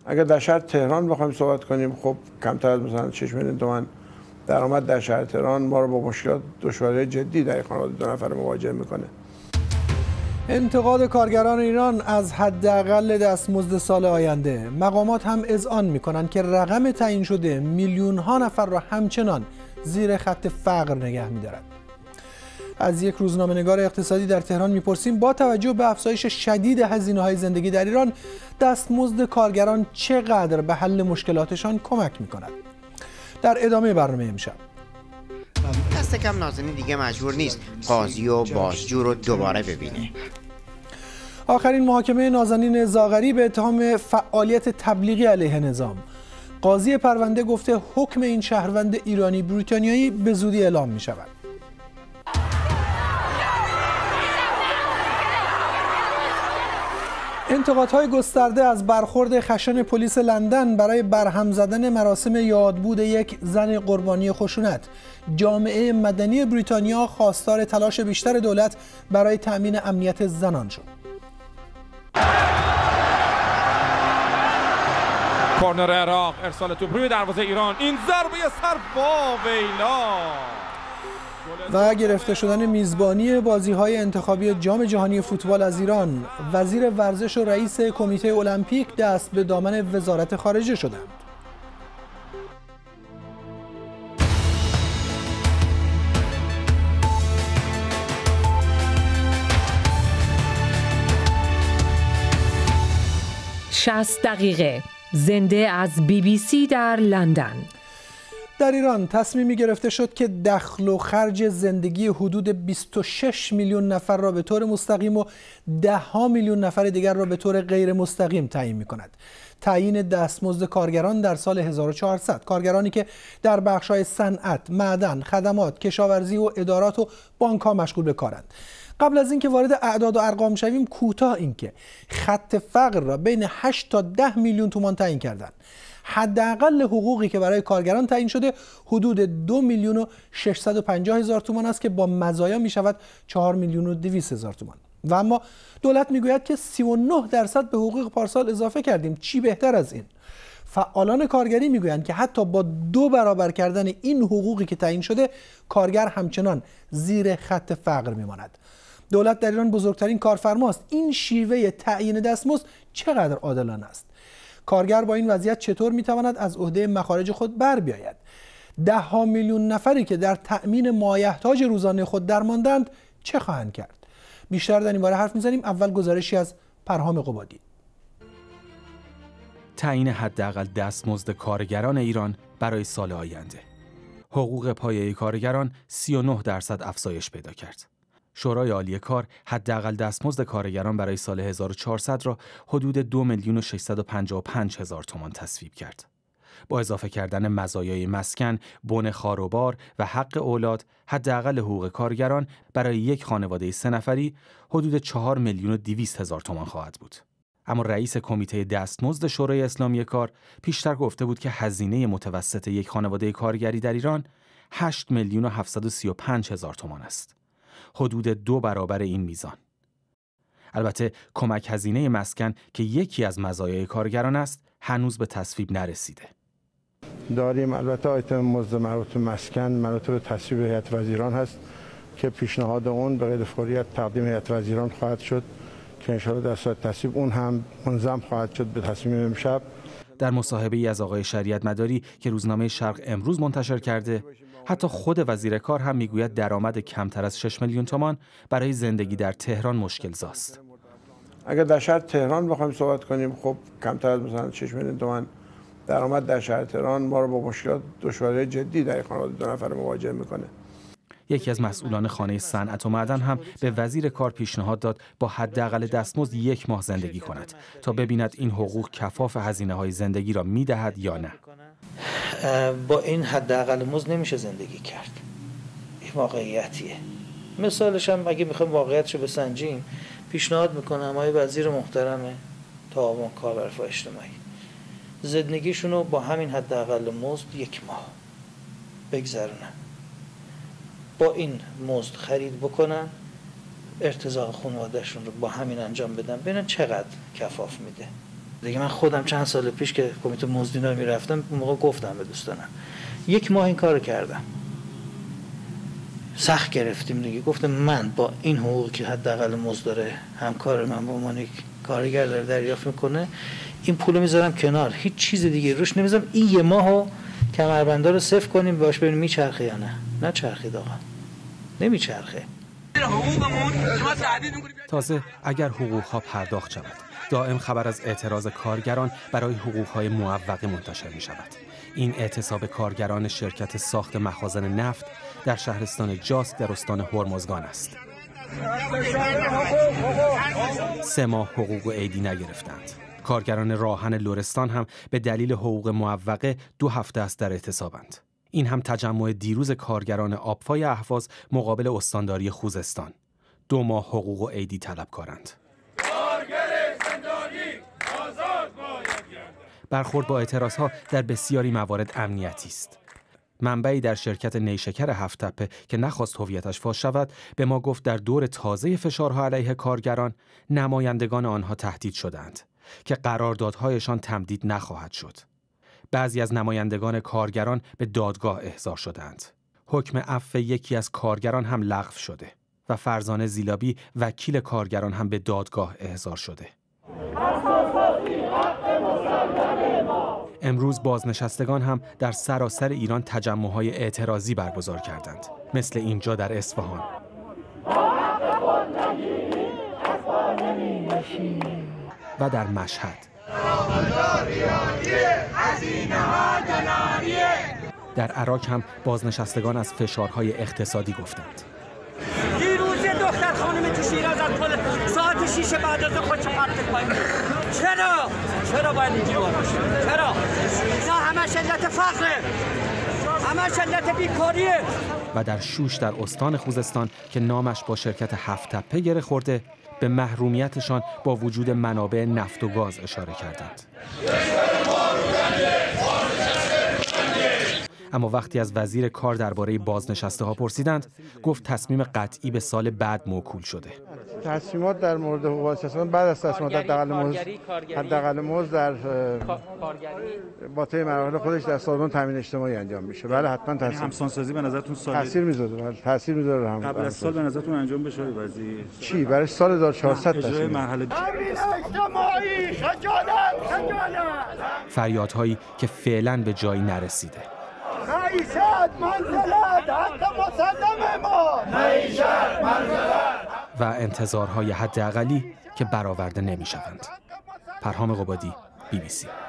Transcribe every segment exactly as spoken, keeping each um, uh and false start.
اگر در شهر تهران بخوایم صحبت کنیم، خب کمتر از مثلا شش میلیون تومان درآمد در شهر تهران ما رو با مشکلات دشواری جدی در خانواده دو نفره مواجه میکنه. انتقاد کارگران ایران از حداقل دستمزد سال آینده. مقامات هم اذعان میکنند که رقم تعیین شده میلیون ها نفر را همچنان زیر خط فقر نگه میدارد. از یک روزنامه‌نگار اقتصادی در تهران میپرسیم با توجه به افزایش شدید هزینه‌های زندگی در ایران، دستمزد کارگران چقدر به حل مشکلاتشان کمک میکند؟ در ادامه برنامه امشب. دست کم نازنین دیگه مجبور نیست قاضی و بازجو رو دوباره ببینه. آخرین محاکمه نازنین زاغری به اتهام فعالیت تبلیغی علیه نظام. قاضی پرونده گفته حکم این شهروند ایرانی بریتانیایی به زودی اعلام می شود. انتقادهای گسترده از برخورد خشن پلیس لندن برای برهم زدن مراسم یادبود یک زن قربانی خشونت. جامعه مدنی بریتانیا خواستار تلاش بیشتر دولت برای تأمین امنیت زنان شد. کورنر عراق، ارسال توپ روی دروازه ایران، این ضربه سر با ویلا و گرفته شدن میزبانی بازی‌های انتخابی جام جهانی فوتبال از ایران. وزیر ورزش و رئیس کمیته المپیک دست به دامن وزارت خارجه شدند. شصت دقیقه زنده از بی بی سی در لندن. در ایران تصمیمی گرفته شد که دخل و خرج زندگی حدود بیست و شش میلیون نفر را به طور مستقیم و ده ها میلیون نفر دیگر را به طور غیر مستقیم تعیین می کند. تعیین دستمزد کارگران در سال هزار و چهارصد، کارگرانی که در بخش‌های صنعت، معدن، خدمات، کشاورزی و ادارات و بانک‌ها مشغول به کارند. قبل از اینکه وارد اعداد و ارقام شویم، کوتاه اینکه خط فقر را بین هشت تا ده میلیون تومان تعیین کردند. حداقل حقوقی که برای کارگران تعیین شده حدود دو میلیون و ششصد و پنجاه هزار تومان است که با مزایا می شود چهار میلیون و دویست هزار تومان. و اما دولت میگوید که سی و نه درصد به حقوق پارسال اضافه کردیم. چی بهتر از این؟ فعالان کارگری میگویند که حتی با دو برابر کردن این حقوقی که تعیین شده، کارگر همچنان زیر خط فقر میماند. دولت در ایران بزرگترین کارفرماست. این شیوه تعیین دستمزد چقدر عادلانه است؟ کارگر با این وضعیت چطور میتواند از عهده مخارج خود بر بیاید؟ ده ها میلیون نفری که در تأمین مایحتاج روزانه خود درماندند چه خواهند کرد؟ بیشتر در این باره حرف میزنیم. اول گزارشی از پرهام قبادی. تعیین حداقل دستمزد کارگران ایران برای سال آینده. حقوق پایه‌ای کارگران سی و نه درصد افزایش پیدا کرد. شورای عالی کار حداقل دستمزد کارگران برای سال هزار و چهارصد را حدود دو میلیون و ششصد و پنجاه و پنج هزار تومان تصویب کرد. با اضافه کردن مزایای مسکن، بن خاروبار و حق اولاد، حداقل حقوق کارگران برای یک خانواده سه نفری حدود چهار میلیون و دویست هزار تومان خواهد بود. اما رئیس کمیته دستمزد شورای اسلامی کار پیشتر گفته بود که هزینه متوسط یک خانواده کارگری در ایران هشت میلیون و هفتصد و سی و پنج هزار تومان است. حدود دو برابر این میزان. البته کمک هزینه مسکن که یکی از مزایای کارگران است هنوز به تصویب نرسیده. داریم البته آیتم مزد مربوط به مسکن مربوط به تصویب هیئت وزیران هست که پیشنهاد اون به قید فوریت تقدیم هیئت وزیران خواهد شد که ان شاءالله در صورت تصویب اون هم منظم خواهد شد به تصمیم امشب. در مصاحبه‌ای از آقای شریعت مداری که روزنامه شرق امروز منتشر کرده، حتی خود وزیر کار هم میگوید درآمد کمتر از شش میلیون تومان برای زندگی در تهران مشکل زاست. اگر در شهر تهران بخوایم صحبت کنیم، خب کمتر از مثلا شش میلیون تومان درآمد در شهر تهران ما رو با مشکلات دشواری جدی در خانواده دو نفره مواجه میکنه. یکی از مسئولان خانه صنعت و معدن هم به وزیر کار پیشنهاد داد با حداقل دستمزد یک ماه زندگی کند تا ببیند این حقوق کفاف هزینه‌های زندگی را میدهد یا نه. با این حداقل مزد نمیشه زندگی کرد. این واقعیتیه. مثالش هم اگه میخوایم واقعیتش رو بسنجیم، پیشنهاد میکنم آقای وزیر محترم تعاون کار و رفاه اجتماعی زندگیشون رو با همین حداقل مزد یک ماه بگذرونن، با این مزد خرید بکنن، ارتزاق خانواده‌شون رو با همین انجام بدن، ببینن چقدر کفاف میده. دیگه من خودم چند سال پیش که کمیته مزدینا میرفتم اون موقع گفتم به دوستانم یک ماه این کارو کردم، سخت گرفتیم دیگه. گفتم من با این حقوقی که حداقل مزد داره همکار من به عنوان یک کارگر داره دریافت میکنه، این پولو میذارم کنار، هیچ چیز دیگه روش نمیذارم، این یه ماهو کمربندا رو صفر کنیم باش ببینیم میچرخه یا نه. نه چرخید آقا، نمیچرخه. تازه اگر حقوق‌ها پرداخت شود، دائم خبر از اعتراض کارگران برای حقوق‌های معوقه منتشر می‌شود. این اعتصاب کارگران شرکت ساخت مخازن نفت در شهرستان جاسک در استان هرمزگان است. سه ماه حقوق عیدی نگرفتند. کارگران راهن لرستان هم به دلیل حقوق معوقه دو هفته است در اعتصابند. این هم تجمع دیروز کارگران آبفای اهواز مقابل استانداری خوزستان. دو ماه حقوق و عیدی طلبکارند. برخورد با اعتراضها در بسیاری موارد امنیتی است. منبعی در شرکت نیشکر هفت تپه که نخواست هویتش فاش شود به ما گفت در دور تازه فشارها علیه کارگران نمایندگان آنها تهدید شدند که قراردادهایشان تمدید نخواهد شد. بعضی از نمایندگان کارگران به دادگاه احضار شدند. حکم عفو یکی از کارگران هم لغو شده و فرزانه زیلابی وکیل کارگران هم به دادگاه احضار شده. امروز بازنشستگان هم در سراسر ایران تجمع‌های اعتراضی برگزار کردند، مثل اینجا در اصفهان. و در مشهد. در عراق هم بازنشستگان از فشارهای اقتصادی گفتند. دیروز دختر خانم تو شیراز از پل ساعت شیش بعد از خودش پرت پایین. چرا؟ چرا باید اینجوری باشه؟ چرا؟ اینا همه علت فقره. همه علت بیکاریه. و در شوش در استان خوزستان که نامش با شرکت هفت تپه گره خورده، به محرومیتشان با وجود منابع نفت و گاز اشاره کردند. اما وقتی از وزیر کار درباره بازنشسته ها پرسیدند، گفت تصمیم قطعی به سال بعد موکول شده. تصمیمات در مورد حقوق بازنشستگان بعد از تصمیمات حداقل مزد حداقل مزد در با طی مراحل خودش در سازمان تامین اجتماعی انجام میشه. بله حتما تصمیم همسانسازی به نظرتون سال تاثیر میذاره. تاثیر میذاره هم قبل از سال به نظرتون انجام بشه وزیر چی برای سال هزار و چهارصد اجرای مرحله اجتماعی خجالت خجالت فریادهایی که فعلا به جایی نرسیده. معیشت منزلت حق مسلم ما معیشت منزلت و انتظارهای حداقلی که برآورده نمی‌شوند. پرهام قبادی، بی بی سی.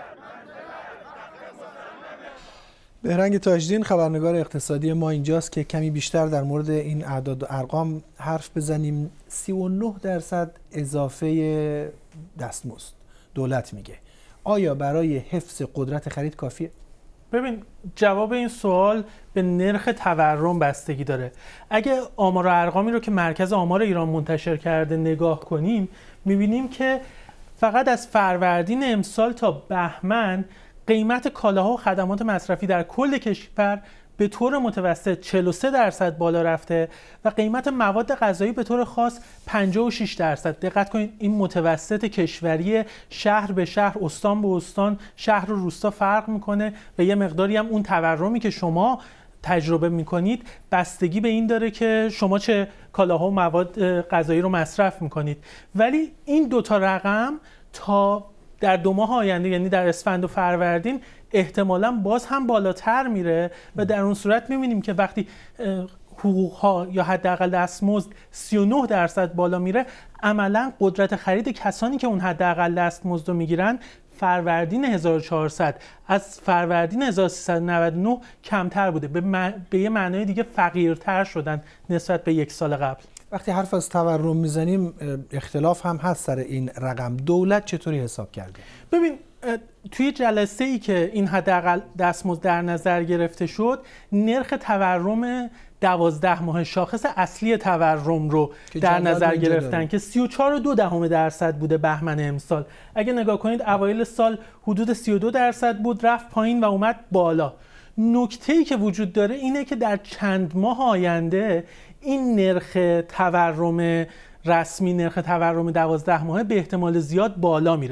بهرنگ تاجدین خبرنگار اقتصادی ما اینجاست که کمی بیشتر در مورد این اعداد و ارقام حرف بزنیم. سی و نه درصد اضافه دستمزد دولت میگه. آیا برای حفظ قدرت خرید کافیه؟ ببین، جواب این سوال به نرخ تورم بستگی داره. اگه آمار و ارقامی رو که مرکز آمار ایران منتشر کرده نگاه کنیم، میبینیم که فقط از فروردین امسال تا بهمن قیمت کالاها و خدمات مصرفی در کل کشور به طور متوسط چهل و سه درصد بالا رفته و قیمت مواد غذایی به طور خاص پنجاه و شش درصد. دقت کنید این متوسط کشوری، شهر به شهر، استان به استان، شهر و روستا فرق میکنه و یه مقداری هم اون تورمی که شما تجربه میکنید بستگی به این داره که شما چه کالاها و مواد غذایی رو مصرف میکنید. ولی این دوتا رقم تا در دو ماه آینده، یعنی در اسفند و فروردین، احتمالاً باز هم بالاتر میره و در اون صورت میبینیم که وقتی حقوقها یا حداقل دستمزد سی و نه درصد بالا میره، عملاً قدرت خرید کسانی که اون حداقل دستمزد رو میگیرن فروردین هزار و چهارصد از فروردین هزار و سیصد و نود و نه کمتر بوده. به, من... به یه معنای دیگه فقیرتر شدن نسبت به یک سال قبل. وقتی حرف از تورم میزنیم اختلاف هم هست سر این رقم. دولت چطوری حساب کرده؟ ببین، توی جلسه ای که این حداقل دستمزد در نظر گرفته شد، نرخ تورم دوازده ماه شاخص اصلی تورم رو در نظر گرفتن داره. که سی و چهار و دو دهم درصد بوده بهمن امسال. اگه نگاه کنید اوایل سال حدود سی و دو درصد بود، رفت پایین و اومد بالا. نکته‌ای که وجود داره اینه که در چند ماه آینده این نرخ تورم رسمی، نرخ تورم دوازده ماهه به احتمال زیاد بالا میره.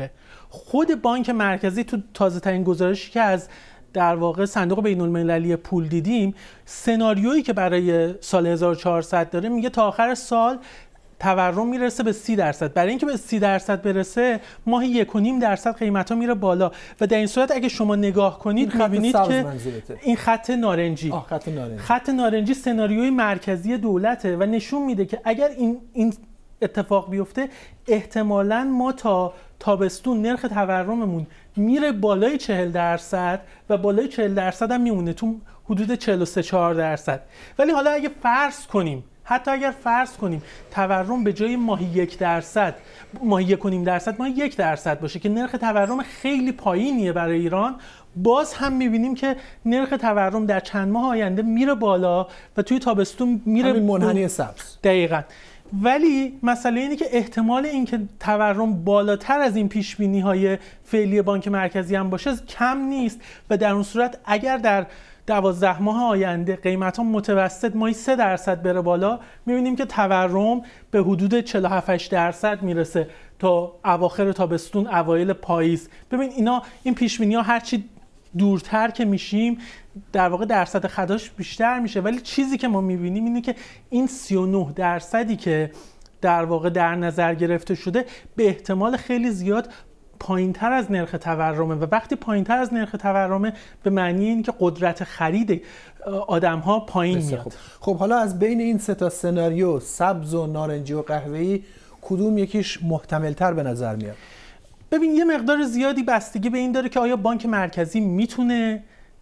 خود بانک مرکزی تو تازه ترین گزارشی که از در واقع صندوق بین المللی پول دیدیم، سناریویی که برای سال هزار و چهارصد داره میگه تا آخر سال تورم میرسه به سی درصد. برای اینکه به سی درصد برسه ماهی یک و نیم درصد قیمتا میره بالا و در این صورت اگه شما نگاه کنید میبینید که این خط نارنجی آه خط نارنجی خط نارنجی سناریوی مرکزی دولته و نشون میده که اگر این این اتفاق بیفته احتمالاً ما تا تابستون نرخ تورممون میره بالای چهل درصد و بالای چهل درصد هم میمونه تو حدود چهل و سه چهار درصد. ولی حالا اگه فرض کنیم حتی اگر فرض کنیم تورم به جای ماهی یک درصد ماهی یک و نیم درصد ماهی یک درصد باشه که نرخ تورم خیلی پایینیه برای ایران، باز هم میبینیم که نرخ تورم در چند ماه آینده میره بالا و توی تابستون میره همین منحنی سبز. دقیقاً. ولی مسئله اینه که احتمال اینکه تورم بالاتر از این پیشبینی‌های فعلی بانک مرکزی هم باشه کم نیست و در اون صورت اگر در دوازده ماه آینده قیمت ها متوسط ماهی سه درصد بره بالا، می‌بینیم که تورم به حدود چهل و هفت درصد میرسه تا اواخر تابستون اوایل پاییز. ببین اینا این پیش‌بینی‌ها هرچی دورتر که میشیم در واقع درصد خطاش بیشتر میشه، ولی چیزی که ما میبینیم اینه که این سی و نه درصدی که در واقع در نظر گرفته شده به احتمال خیلی زیاد پایین‌تر از نرخ تورمه و وقتی پایین‌تر از نرخ تورمه به معنی این که قدرت خرید آدم‌ها پایین میاد. خوب. خب حالا از بین این سه تا سناریو سبز و نارنجی و قهوه‌ای کدوم یکیش محتمل‌تر به نظر میاد؟ ببین یه مقدار زیادی بستگی به این داره که آیا بانک مرکزی میتونه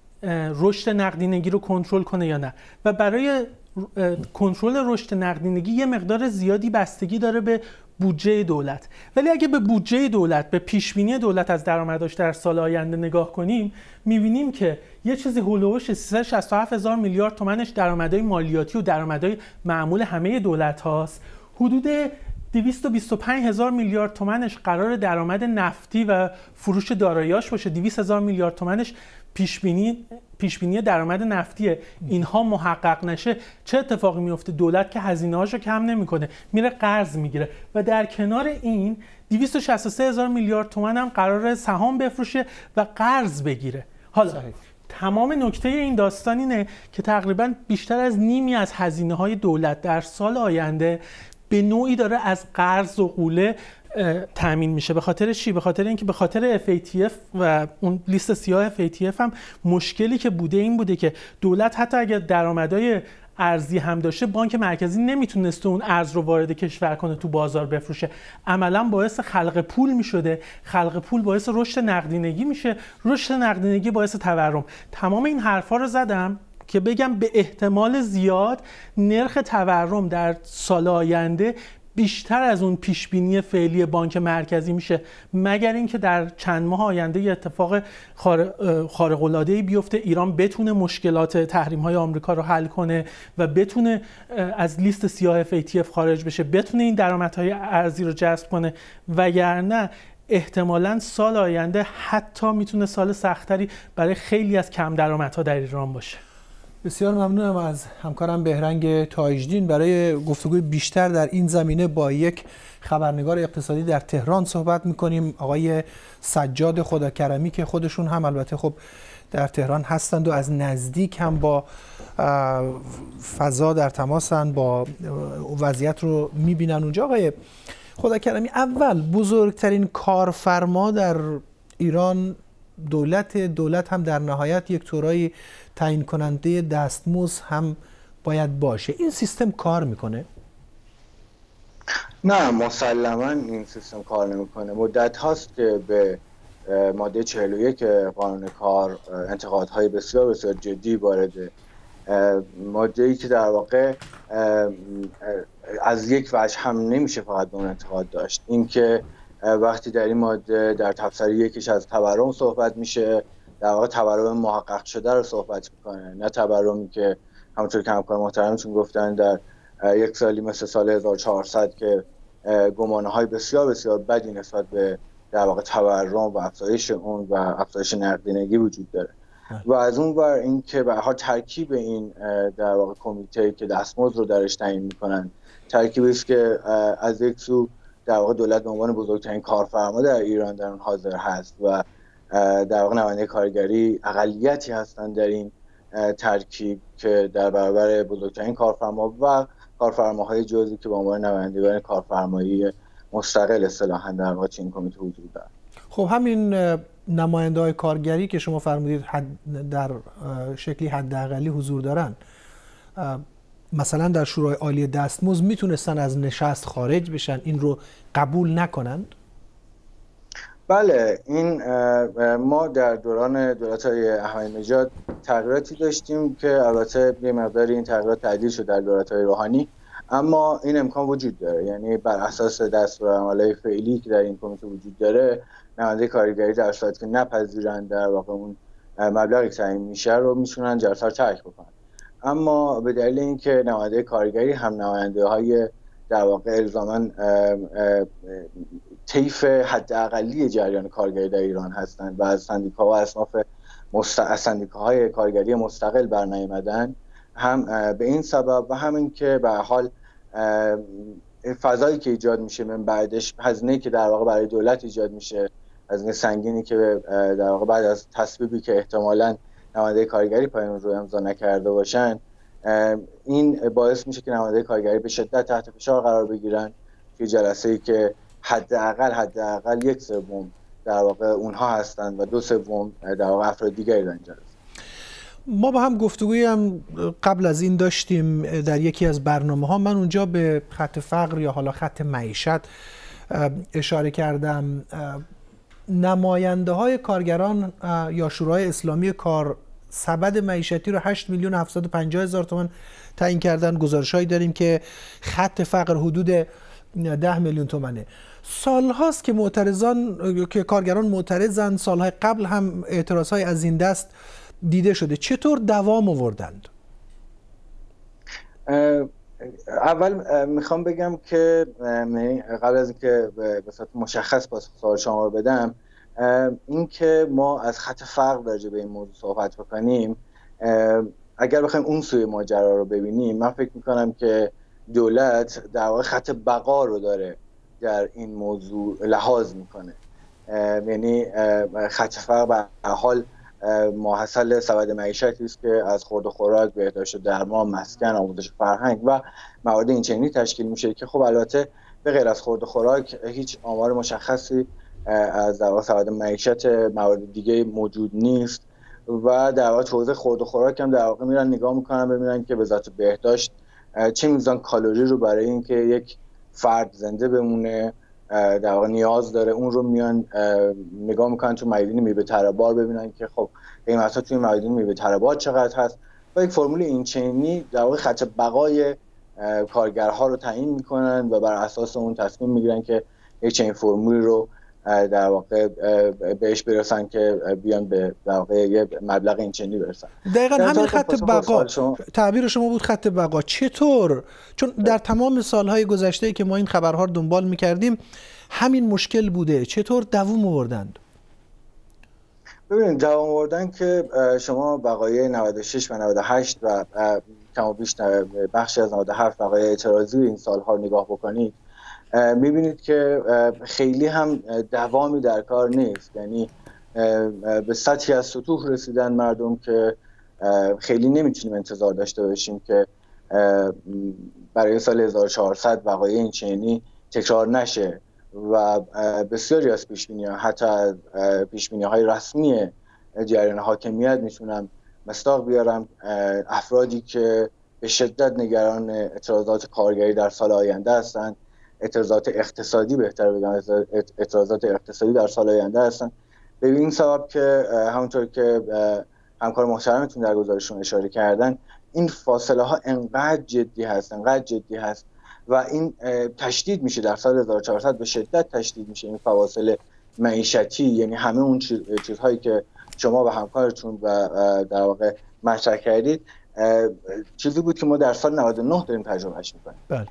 رشد نقدینگی رو کنترل کنه یا نه و برای کنترل رشد نقدینگی یه مقدار زیادی بستگی داره به بودجه دولت. ولی اگه به بودجه دولت، به پیشبینی دولت از درآمدش در سال آینده نگاه کنیم، می‌بینیم که یه چیزی هولوش سیصد و شصت و هفت هزار میلیارد تومانش درآمدهای مالیاتی و درآمدهای معمول همه دولت هاست. حدود دویست و بیست و پنج هزار میلیارد تومانش قرار درآمد نفتی و فروش دارایی‌هاش باشه. دویست هزار میلیارد تومانش پیشبینی پیشبینی درآمد نفتیه. اینها محقق نشه چه اتفاقی میفته؟ دولت که هزینه‌هاشو کم نمی‌کنه، میره قرض میگیره و در کنار این دویست و شصت و سه هزار میلیارد تومان هم قراره سهام بفروشه و قرض بگیره. حالا صحیح. تمام نکته این داستان اینه که تقریباً بیشتر از نیمی از هزینه‌های دولت در سال آینده به نوعی داره از قرض و غوله تامین میشه. به خاطر چی؟ به خاطر اینکه به خاطر اف ای تی اف و اون لیست سیاه اف ای تی اف هم مشکلی که بوده این بوده که دولت حتی اگر درآمدهای ارزی هم داشته، بانک مرکزی نمیتونسته اون ارز رو وارد کشور کنه تو بازار بفروشه. عملا باعث خلق پول میشده، خلق پول باعث رشد نقدینگی میشه، رشد نقدینگی باعث تورم. تمام این حرفا رو زدم که بگم به احتمال زیاد نرخ تورم در سال آینده بیشتر از اون پیشبینی فعلی بانک مرکزی میشه، مگر اینکه در چند ماه آینده یه اتفاق خارق العاده‌ای بیفته، ایران بتونه مشکلات تحریم‌های آمریکا رو حل کنه و بتونه از لیست سیاه اف ای تی اف خارج بشه، بتونه این درآمدهای ارزی رو جذب کنه، وگرنه احتمالاً سال آینده حتی میتونه سال سختری برای خیلی از کم درآمدها در ایران باشه. بسیار ممنونم از همکارم بهرنگ تاجدین. برای گفتگوی بیشتر در این زمینه با یک خبرنگار اقتصادی در تهران صحبت میکنیم، آقای سجاد خداکرمی که خودشون هم البته خب در تهران هستند و از نزدیک هم با فضا در تماسن، با وضعیت رو میبینن اونجا. آقای خداکرمی، اول بزرگترین کارفرما در ایران دولت دولت هم در نهایت یک طورایی تعیین کننده دستمزد هم باید باشه. این سیستم کار میکنه؟ نه، مسلما این سیستم کار نمیکنه. مدت هاست که به ماده چهل و یک قانون کار انتقادهای بسیار بسیار جدی وارده. ماده‌ای که در واقع از یک وجه هم نمیشه فقط به اون انتقاد داشت. اینکه وقتی در این ماده در تفسیر یکیش از تورم صحبت میشه، در واقع تورم محقق شده رو صحبت میکنه، نه تورمی که همونطور که همکار محترمتون گفتن در یک سالی مثل سال هزار و چهارصد که گمانه‌های بسیار بسیار بدی نسبت به در واقع تورم و افزایش اون و افزایش نقدینگی وجود داره. و از اون ور این که به هر حال ترکیب این در واقع کمیته که دستمزد رو درش تعیین میکنن ترکیبی است که از یک سو در واقع دولت به عنوان بزرگترین کارفرما در ایران در اون حاضر هست و در واقع نماینده کارگری اقلیتی هستند در این ترکیب که در برابر بزرگترین کارفرما و کارفرماهای جزئی که به عنوان نمایندگان کارفرمایی مستقل اصطلاحاً در واقع این کمیته وجود دارد. خب همین نماینده‌های کارگری که شما فرمودید حد در شکلی حداقلی حضور دارن، مثلا در شورای عالی دستمزد میتونستن از نشست خارج بشن، این رو قبول نکنند؟ بله، این ما در دوران دولت‌های احمدی نژاد تغییراتی داشتیم که البته یه مقداری این تغییرات تعدیل شد در دولت‌های روحانی، اما این امکان وجود داره. یعنی بر اساس دستورالعمل‌های فعلی که در این کمیته وجود داره، نماینده کارگری در صورتی که نپذیرند در واقع اون مبلغی تعیین میشه رو میتونن جلسه رو ترک بکنن. اما به دلیل اینکه نماینده کارگری هم نماینده‌های در واقع الزاماً طیف حداقلی جریان کارگری در ایران هستند و از سندیکاها و اصناف مست... سندیکاهای کارگری مستقل برنیامدن، هم به این سبب و همین که به حال فضایی که ایجاد میشه من بعدش، هزینه‌ای که در واقع برای دولت ایجاد میشه، هزینه سنگینی که در واقع بعد از تصویبی که احتمالاً نماینده کارگری پایان رو امضا نکرده باشن، این باعث میشه که نماینده کارگری به شدت تحت فشار قرار بگیرن که جلسه‌ای که حداقل حداقل یک سوم در واقع اونها هستند و دو سوم در واقع افراد دیگری در این جلسه. ما با هم گفتگویی هم قبل از این داشتیم در یکی از برنامه‌ها. من اونجا به خط فقر یا حالا خط معیشت اشاره کردم. نماینده های کارگران یا شورای اسلامی کار سبد معیشتی رو هشت میلیون و هفتصد و پنجاه هزار تومان تعیین کردن. گزارش‌هایی داریم که خط فقر حدود ده میلیون تومانه. سالهاست که معترضان که کارگران معترضن، سالهای قبل هم اعتراضهای از این دست دیده شده. چطور دوام آوردند؟ اول میخوام بگم که قبل از اینکه به صورت مشخص پاسخ سوال شما رو بدم، این که ما از خط فقر راجع به این موضوع صحبت بکنیم، اگر بخوایم اون سوی ماجرا رو ببینیم، من فکر میکنم که دولت در واقع خط بقا رو داره در این موضوع لحاظ میکنه. یعنی خط فقر به حال ماحصل سبد معیشتی است که از خورد و خوراک، بهداشت و درمان، مسکن، آموزش فرهنگ و موارد این چنینی تشکیل میشه که خب البته به غیر از خورد و خوراک هیچ آمار مشخصی از در واقع سبد معیشت موارد دیگه موجود نیست و در واقع حوزه خورد و خوراک هم در واقع میرن نگاه میکنن ببینن که به ذات بهداشت چه میزان کالری رو برای اینکه یک فرد زنده بمونه در واقع نیاز داره، اون رو میان نگاه میکنن تو میدان میوه تره بار ببینن که خب قیمت‌ها توی میدان میوه تره بار چقدر هست و یک فرمول این چنینی در واقع خط بقای کارگرها رو تعیین میکنن و بر اساس اون تصمیم میگیرن که یک چنین فرمولی رو در واقع بهش برسن که بیان به در واقع یه مبلغ این چنینی برسن. دقیقاً همین خط بقا، تعبیر شما بود خط بقا. چطور؟ چون در تمام سالهای گذشته که ما این خبرها رو دنبال میکردیم همین مشکل بوده. چطور دوام آوردند؟ ببینید، دوام آوردن که شما بقای نود و شش و نود و هشت و کم و بیش بخشی از نود و هفت بقای اعتراضی این سالها رو نگاه بکنید، میبینید که خیلی هم دوامی در کار نیست. یعنی به سطحی از سطوح رسیدن مردم که خیلی نمیتونیم انتظار داشته باشیم که برای سال هزار و چهارصد وقایع این چنینی تکرار نشه و بسیاری از پیشبینی‌ها، حتی پیشبینی‌های رسمی جریان حاکمیت میتونم مصداق بیارم، افرادی که به شدت نگران اعتراضات کارگری در سال آینده هستند، اعتراضات اقتصادی بهتر بگم اعتراضات اقتصادی در سال آینده هستن. به این سبب که همونطور که همکار محترمتون در گزارششون اشاره کردن، این فاصله ها انقدر جدی هست انقدر جدی هست و این تشدید میشه در سال هزار و چهارصد، به شدت تشدید میشه این فواصل معیشتی. یعنی همه اون چیزهایی که شما و همکارتون و در واقع مطرح کردید چیزی بود که ما در سال نود و نه داریم تجربهش میکنیم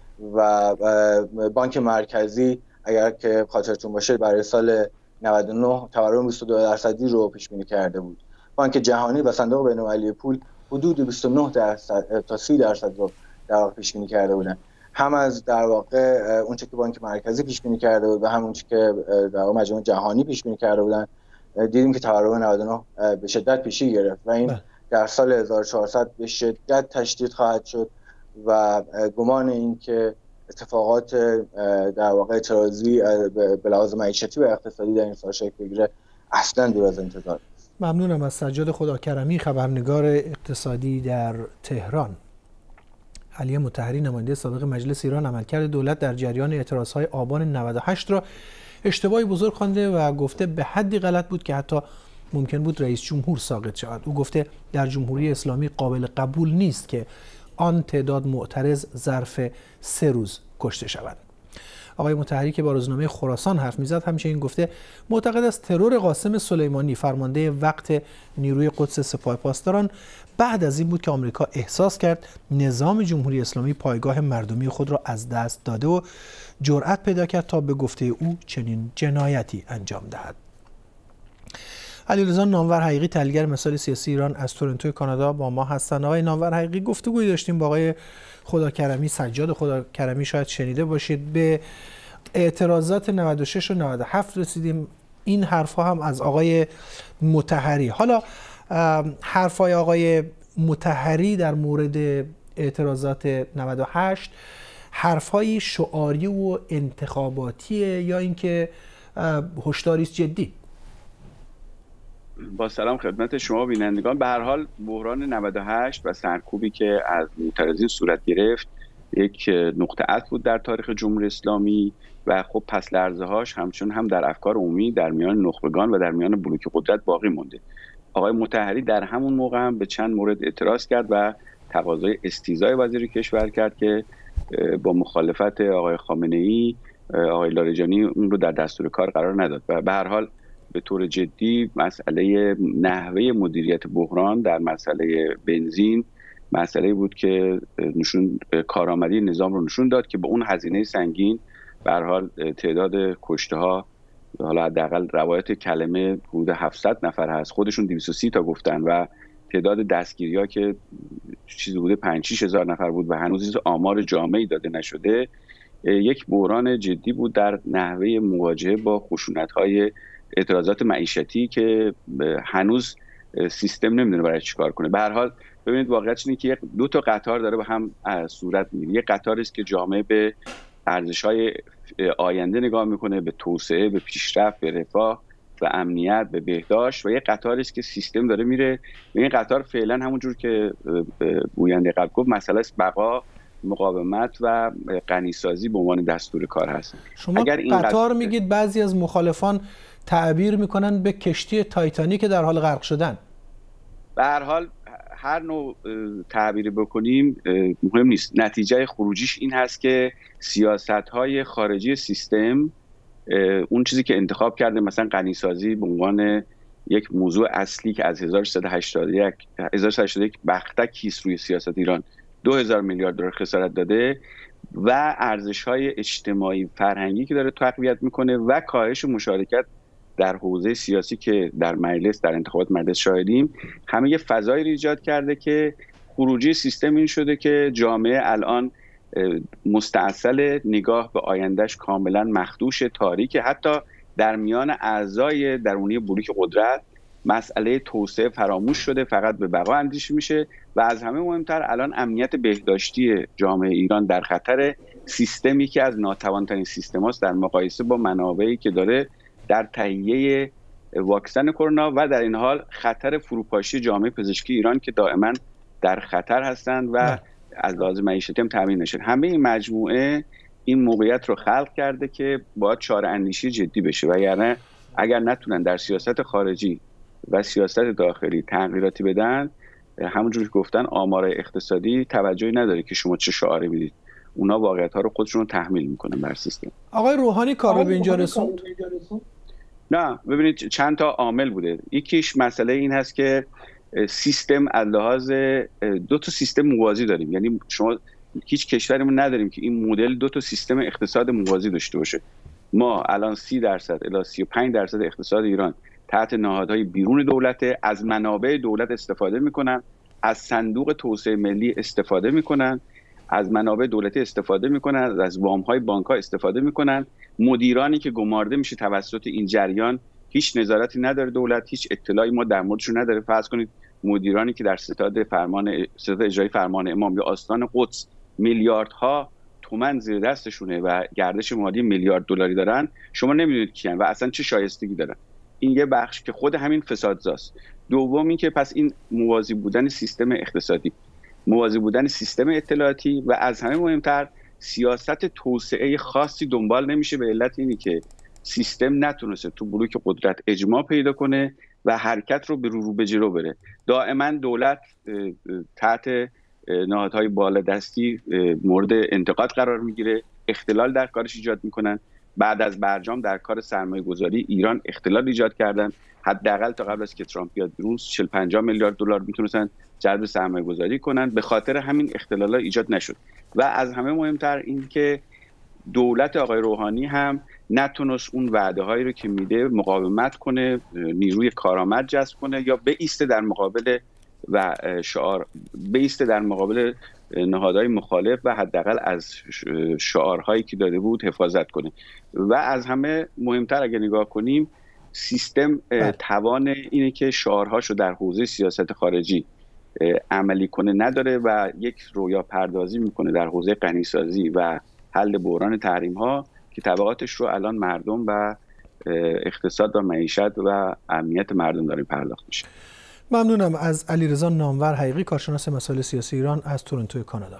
و بانک مرکزی اگر که خاطرتون باشه برای سال نود و نه تورم بیست و دو درصدی رو پیش بینی کرده بود. بانک جهانی و صندوق بین‌المللی پول حدود بیست و نه درصد تا سی درصد رو در واقع پیش بینی کرده بودن. هم از در واقع اون چه که بانک مرکزی پیش بینی کرده بود و هم اون چه که در واقع مجامع جهانی پیش بینی کرده بودن، دیدیم که تورم نود و نه به شدت پیشی گرفت و این در سال هزار و چهارصد به شدت تشدید خواهد شد و گمان این که اتفاقات در واقع اعتراضی به لحاظ معیشتی و اقتصادی در این سال شکل بگیره اصلا دور از انتظار. ممنونم از سجاد خداکرمی، خبرنگار اقتصادی در تهران. علی مطهری نماینده سابق مجلس ایران عملکرد دولت در جریان اعتراضهای آبان نود و هشت را اشتباهی بزرگ خوانده و گفته به حدی غلط بود که حتی ممکن بود رئیس جمهور ساقط شود. او گفته در جمهوری اسلامی قابل قبول نیست که آن تعداد معترض ظرف سه روز کشته شود. آقای مطهری که با روزنامه خراسان حرف میزد همچنین گفته معتقد است ترور قاسم سلیمانی فرمانده وقت نیروی قدس سپاه پاسداران بعد از این بود که آمریکا احساس کرد نظام جمهوری اسلامی پایگاه مردمی خود را از دست داده و جرأت پیدا کرد تا به گفته او چنین جنایتی انجام دهد. علیرضا نامور حقیقی، تحلیلگر مسائل سیاسی ایران از تورنتو کانادا با ما هستند. آقای نامور حقیقی، گفتگویی داشتیم با آقای خداکرمی، سجاد خداکرمی، شاید شنیده باشید. به اعتراضات نود و شش و نود و هفت رسیدیم. این حرفها هم از آقای مطهری. حالا حرفای آقای مطهری در مورد اعتراضات نود و هشت حرفای شعاری و انتخاباتیه یا اینکه هشداری جدی؟ با سلام خدمت شما بینندگان. به هر حال بحران نود و هشت و سرکوبی که از معترضین صورت گرفت یک نقطه عطف بود در تاریخ جمهوری اسلامی و خب پس لرزه هاش همچون هم در افکار عمومی در میان نخبگان و در میان بلوک قدرت باقی مونده. آقای مطهری در همون موقع هم به چند مورد اعتراض کرد و تقاضای استیضای وزیر کشور کرد که با مخالفت آقای خامنه‌ای آقای لاریجانی اون رو در دستور کار قرار نداد و به هر حال به طور جدی مسئله نحوه مدیریت بحران در مسئله بنزین مسئله بود که نشون کارآمدی نظام رو نشون داد که با اون هزینه سنگین به هر حال تعداد کشته ها، حالا حداقل روایت کلمه حدود هفتصد نفر هست، خودشون دویست و سی تا گفتن و تعداد دستگیری ها که چیزی بوده پنج شش هزار نفر بود و هنوز آمار جامعی داده نشده. یک بحران جدی بود در نحوه مواجهه با خشونت‌های اعتراضات معیشتی که هنوز سیستم نمیدونه برای چیکار کنه. به هر حال ببینید واقعیت اینه که دو تا قطار داره به هم صورت میگیره. یک قطاری است که جامعه به ارزش‌های آینده نگاه میکنه، به توسعه، به پیشرفت، به رفاه، به امنیت، به بهداشت، و یک قطاری است که سیستم داره میره. و این قطار فعلا همونجور که گوینده قبل گفت مسئله است بقا، مقاومت و غنیسازی به عنوان دستور کار هست. شما اگر این قطار قطار میگید، بعضی از مخالفان تعبیر میکنن به کشتی تایتانیک در حال غرق شدن. به هر حال هر نوع تعبیری بکنیم مهم نیست. نتیجه خروجیش این هست که سیاست‌های خارجی سیستم اون چیزی که انتخاب کرده، مثلا غنیسازی به عنوان یک موضوع اصلی که از هزار و سیصد و هشتاد و یک بختک کیس روی سیاست ایران دو هزار میلیارد دلار خسارت داده و ارزش‌های اجتماعی فرهنگی که داره تقویت میکنه و کاهش مشارکت در حوزه سیاسی که در مجلس در انتخابات مجلس شاهدیم، همه یه فضایی رو ایجاد کرده که خروجی سیستم این شده که جامعه الان مستعصل، نگاه به آیندهش کاملا مخدوش، تاریک. حتی در میان اعضای درونی بلوک قدرت مسئله توسعه فراموش شده، فقط به بقا اندیشه میشه و از همه مهمتر الان امنیت بهداشتی جامعه ایران در خطر. سیستمی که از ناتوان‌ترین سیستماست در مقایسه با منابعی که داره در تهیه واکسن کرونا و در این حال خطر فروپاشی جامعه پزشکی ایران که دائما در خطر هستند و نه. از لحاظ معیشتی هم تامین نشد. همه این مجموعه این موقعیت رو خلق کرده که باید چاره اندیشی جدی بشه و یعنی اگر نتونن در سیاست خارجی و سیاست داخلی تغییراتی بدن، همونجوری که گفتن آمار اقتصادی توجهی نداره که شما چه شعاری میدید. اونا واقعیت‌ها رو خودشون رو تحمیل میکنن بر سیستم. آقای روحانی کار رو به اینجا رسوند؟ نه، ببینید چند تا عامل بوده. یکیش مسئله این هست که سیستم از لحاظ دو تا سیستم موازی داریم، یعنی شما هیچ کشوریمون نداریم که این مدل دو تا سیستم اقتصاد موازی داشته باشه. ما الان سی درصد الی سی و پنج درصد اقتصاد ایران تحت نهادهای بیرون دولت، از منابع دولت استفاده میکنن، از صندوق توسعه ملی استفاده میکنن، از منابع دولتی استفاده میکنن، از وام‌های بانک‌ها استفاده میکنن. مدیرانی که گمارده میشه توسط این جریان هیچ نظارتی نداره دولت، هیچ اطلاعی ما در موردشون نداره. فرض کنید مدیرانی که در ستاد فرمان ستاد اجرایی فرمان امام یا آستان قدس میلیاردها تومان زیر دستشونه و گردش مالی میلیارد دلاری دارن، شما نمیدونید کیان و اصلا چه شایستگی دارن. این یه بخش که خود همین فسادزاست. دوم این که پس این موازی بودن سیستم اقتصادی، موازی بودن سیستم اطلاعاتی و از همه مهمتر سیاست توسعه خاصی دنبال نمیشه به علت اینی که سیستم نتونسته تو بلوک قدرت اجماع پیدا کنه و حرکت رو به رو رو به جلو بره. دائما دولت تحت نهادهای بالادستی مورد انتقاد قرار میگیره، اختلال در کارش ایجاد میکنن. بعد از برجام در کار سرمایه گذاری ایران اختلال ایجاد کردن. حداقل تا قبل از که ترامپ بیاد بیرون چهل پنجاه میلیارد دلار میتونستن جلب سرمایه گذاری کنن، به خاطر همین اختلالات ایجاد نشد. و از همه مهمتر این که دولت آقای روحانی هم نتونست اون وعده هایی رو که میده مقاومت کنه، نیروی کارآمد جذب کنه یا بایسته در مقابل و شعار بایسته در مقابل نهادهای مخالف و حداقل از شعارهایی که داده بود حفاظت کنه. و از همه مهمتر اگه نگاه کنیم سیستم توان اینه که شعارهاشو در حوزه سیاست خارجی عملی کنه نداره و یک رویا پردازی میکنه در حوزه غنیسازی و حل بحران تحریم ها که تبعاتش رو الان مردم و اقتصاد و معیشت و امنیت مردم داره پرداخت میشه. ممنونم از علیرضا نامور حقیقی، کارشناس مسائل سیاسی ایران از تورنتو کانادا.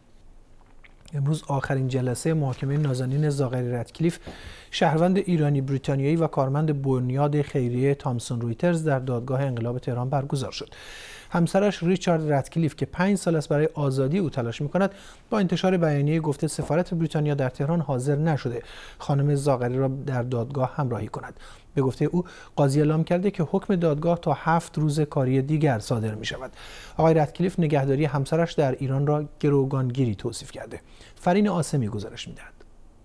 امروز آخرین جلسه محاکمه نازنین زاغری رتکلیف، شهروند ایرانی بریتانیایی و کارمند بنیاد خیریه تامسون رویترز در دادگاه انقلاب تهران برگزار شد. همسرش ریچارد رتکلیف که پنج سال است برای آزادی او تلاش می‌کند، با انتشار بیانیه گفته سفارت بریتانیا در تهران حاضر نشده خانم زاغری را در دادگاه همراهی کند. به گفته او قاضی اعلام کرده که حکم دادگاه تا هفت روز کاری دیگر صادر می شود. آقای رتکلیف نگهداری همسرش در ایران را گروگانگیری توصیف کرده. فرین آسمی گزارش می دهد.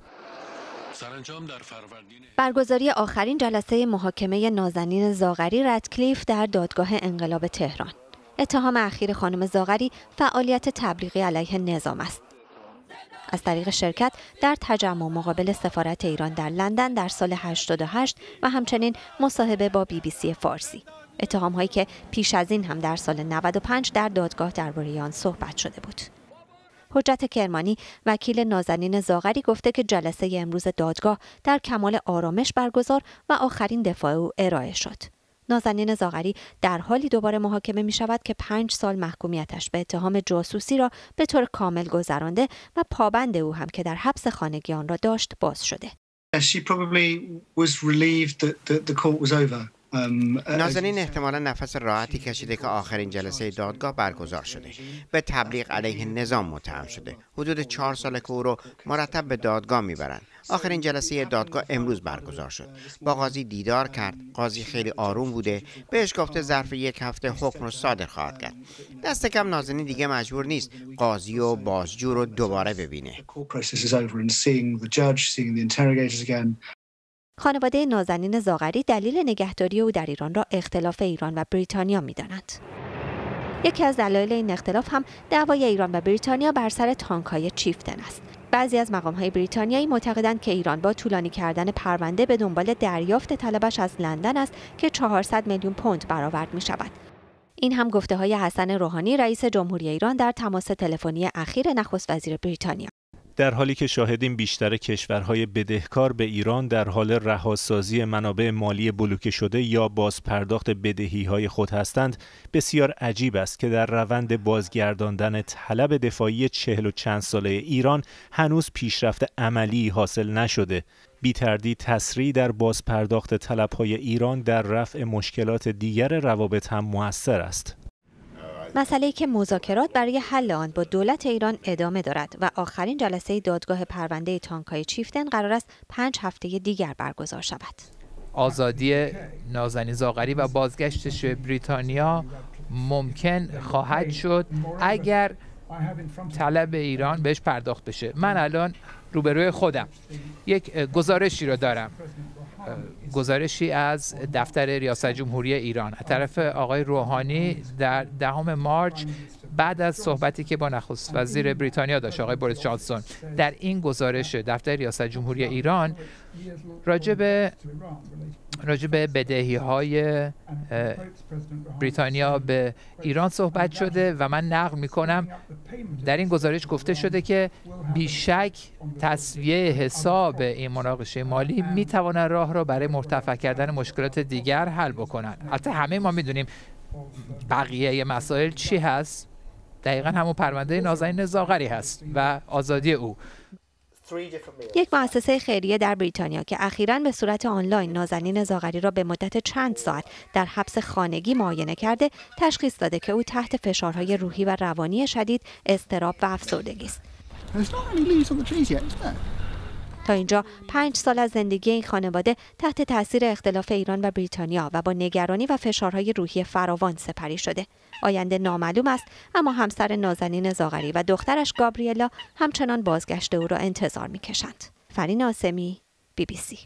برگزاری آخرین جلسه محاکمه نازنین زاغری رتکلیف در دادگاه انقلاب تهران. اتهام اخیر خانم زاغری فعالیت تبلیغی علیه نظام است. از طریق شرکت در تجمع مقابل سفارت ایران در لندن در سال هشتاد و هشت و همچنین مصاحبه با بی بی سی فارسی. اتهام هایی که پیش از این هم در سال نود و پنج در دادگاه درباره آن صحبت شده بود. حجت کرمانی وکیل نازنین زاغری گفته که جلسه امروز دادگاه در کمال آرامش برگزار و آخرین دفاع او ارائه شد. نازنین زاغری در حالی دوباره محاکمه می شود که پنج سال محکومیتش به اتهام جاسوسی را به طور کامل گذرانده و پابند او هم که در حبس خانگی آن را داشت باز شده. نازنین احتمالا نفس راحتی کشیده که آخرین جلسه دادگاه برگزار شده. به تبلیغ علیه نظام متهم شده. حدود چهار ساله که او رو مرتب به دادگاه میبرند. آخرین جلسه دادگاه امروز برگزار شد. با قاضی دیدار کرد. قاضی خیلی آروم بوده. بهش گفته ظرف یک هفته حکم رو صادر خواهد کرد. دست کم نازنین دیگه مجبور نیست قاضی و بازجو رو دوباره ببینه. خانواده نازنین زاغری دلیل نگهداری او در ایران را اختلاف ایران و بریتانیا می‌دانند. یکی از دلایل این اختلاف هم دعوای ایران و بریتانیا بر سر تانک‌های چیفتن است. بعضی از مقام‌های بریتانیایی معتقدند که ایران با طولانی کردن پرونده به دنبال دریافت طلبش از لندن است که چهارصد میلیون پوند برآورد می‌شود. این هم گفته‌های حسن روحانی رئیس جمهوری ایران در تماس تلفنی اخیر نخست وزیر بریتانیا. در حالی که شاهدیم بیشتر کشورهای بدهکار به ایران در حال رهاسازی منابع مالی بلوکه شده یا بازپرداخت بدهی‌های خود هستند، بسیار عجیب است که در روند بازگرداندن طلب دفاعی چهل و چند ساله ایران هنوز پیشرفت عملی حاصل نشده. بی تردید تسریع در بازپرداخت طلب‌های ایران در رفع مشکلات دیگر روابط هم مؤثر است. مسئله‌ای که مذاکرات برای حل آن با دولت ایران ادامه دارد و آخرین جلسه دادگاه پرونده تانک‌های چیفتن قرار است پنج هفته دیگر برگزار شود. آزادی نازنین زاغری و بازگشتش به بریتانیا ممکن خواهد شد اگر طلب ایران بهش پرداخت بشه. من الان روبروی خودم یک گزارشی رو دارم، گزارشی از دفتر ریاست جمهوری ایران از طرف آقای روحانی در دهم مارس بعد از صحبتی که با نخست وزیر بریتانیا داشت آقای بوریس جانسون در این گزارش دفتر ریاست جمهوری ایران راجع به راجع به بدهی‌های بریتانیا به ایران صحبت شده و من نقل می‌کنم در این گزارش گفته شده که بیشک تسویه حساب این مناقشه مالی می‌تواند راه را برای مرتفع کردن مشکلات دیگر حل بکنند. البته همه ما می‌دونیم بقیه مسائل چی هست؟ دقیقاً همون پرونده نازنین زاغری هست و آزادی او. یک مؤسسه خیریه در بریتانیا که اخیراً به صورت آنلاین نازنین زاغری را به مدت چند ساعت در حبس خانگی معاینه کرده، تشخیص داده که او تحت فشارهای روحی و روانی شدید، اضطراب و افسردگی است. تا اینجا پنج سال از زندگی این خانواده تحت تاثیر اختلاف ایران و بریتانیا و با نگرانی و فشارهای روحی فراوان سپری شده. آینده نامعلوم است، اما همسر نازنین زاغری و دخترش گابریلا همچنان بازگشت او را انتظار می‌کشند. فرین آسمی، بی بی سی.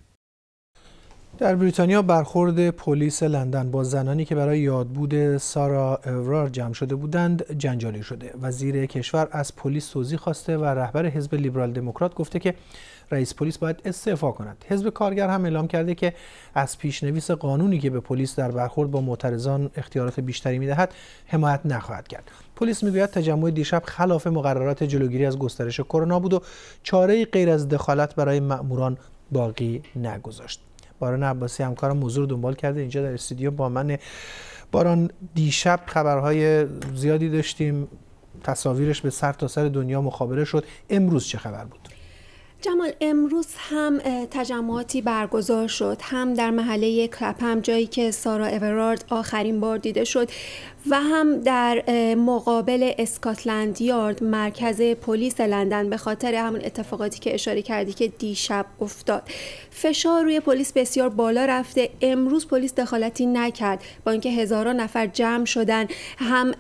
در بریتانیا برخورد پلیس لندن با زنانی که برای یادبود سارا اورارد جمع شده بودند جنجالی شده. وزیر کشور از پلیس توضیح خواسته و رهبر حزب لیبرال دموکرات گفته که رئیس پلیس باید استعفا کند. حزب کارگر هم اعلام کرده که از پیشنویس قانونی که به پلیس در برخورد با معترضان اختیارات بیشتری می‌دهد حمایت نخواهد کرد. پلیس میگوید تجمع دیشب خلاف مقررات جلوگیری از گسترش کرونا بود و چاره‌ای غیر از دخالت برای مأموران باقی نگذاشت. باران عباسی همکارم موضوع رو دنبال کرده اینجا در استودیو با من. باران، دیشب خبرهای زیادی داشتیم، تصاویرش به سر تا سر دنیا مخابره شد. امروز چه خبر بود؟ جمال، امروز هم تجمعاتی برگزار شد، هم در محله کلپهم جایی که سارا اورارد آخرین بار دیده شد و هم در مقابل اسکاتلند یارد مرکز پلیس لندن، به خاطر همون اتفاقاتی که اشاره کردی که دیشب افتاد. فشار روی پلیس بسیار بالا رفته. امروز پلیس دخالتی نکرد با اینکه هزاران نفر جمع شدن، هم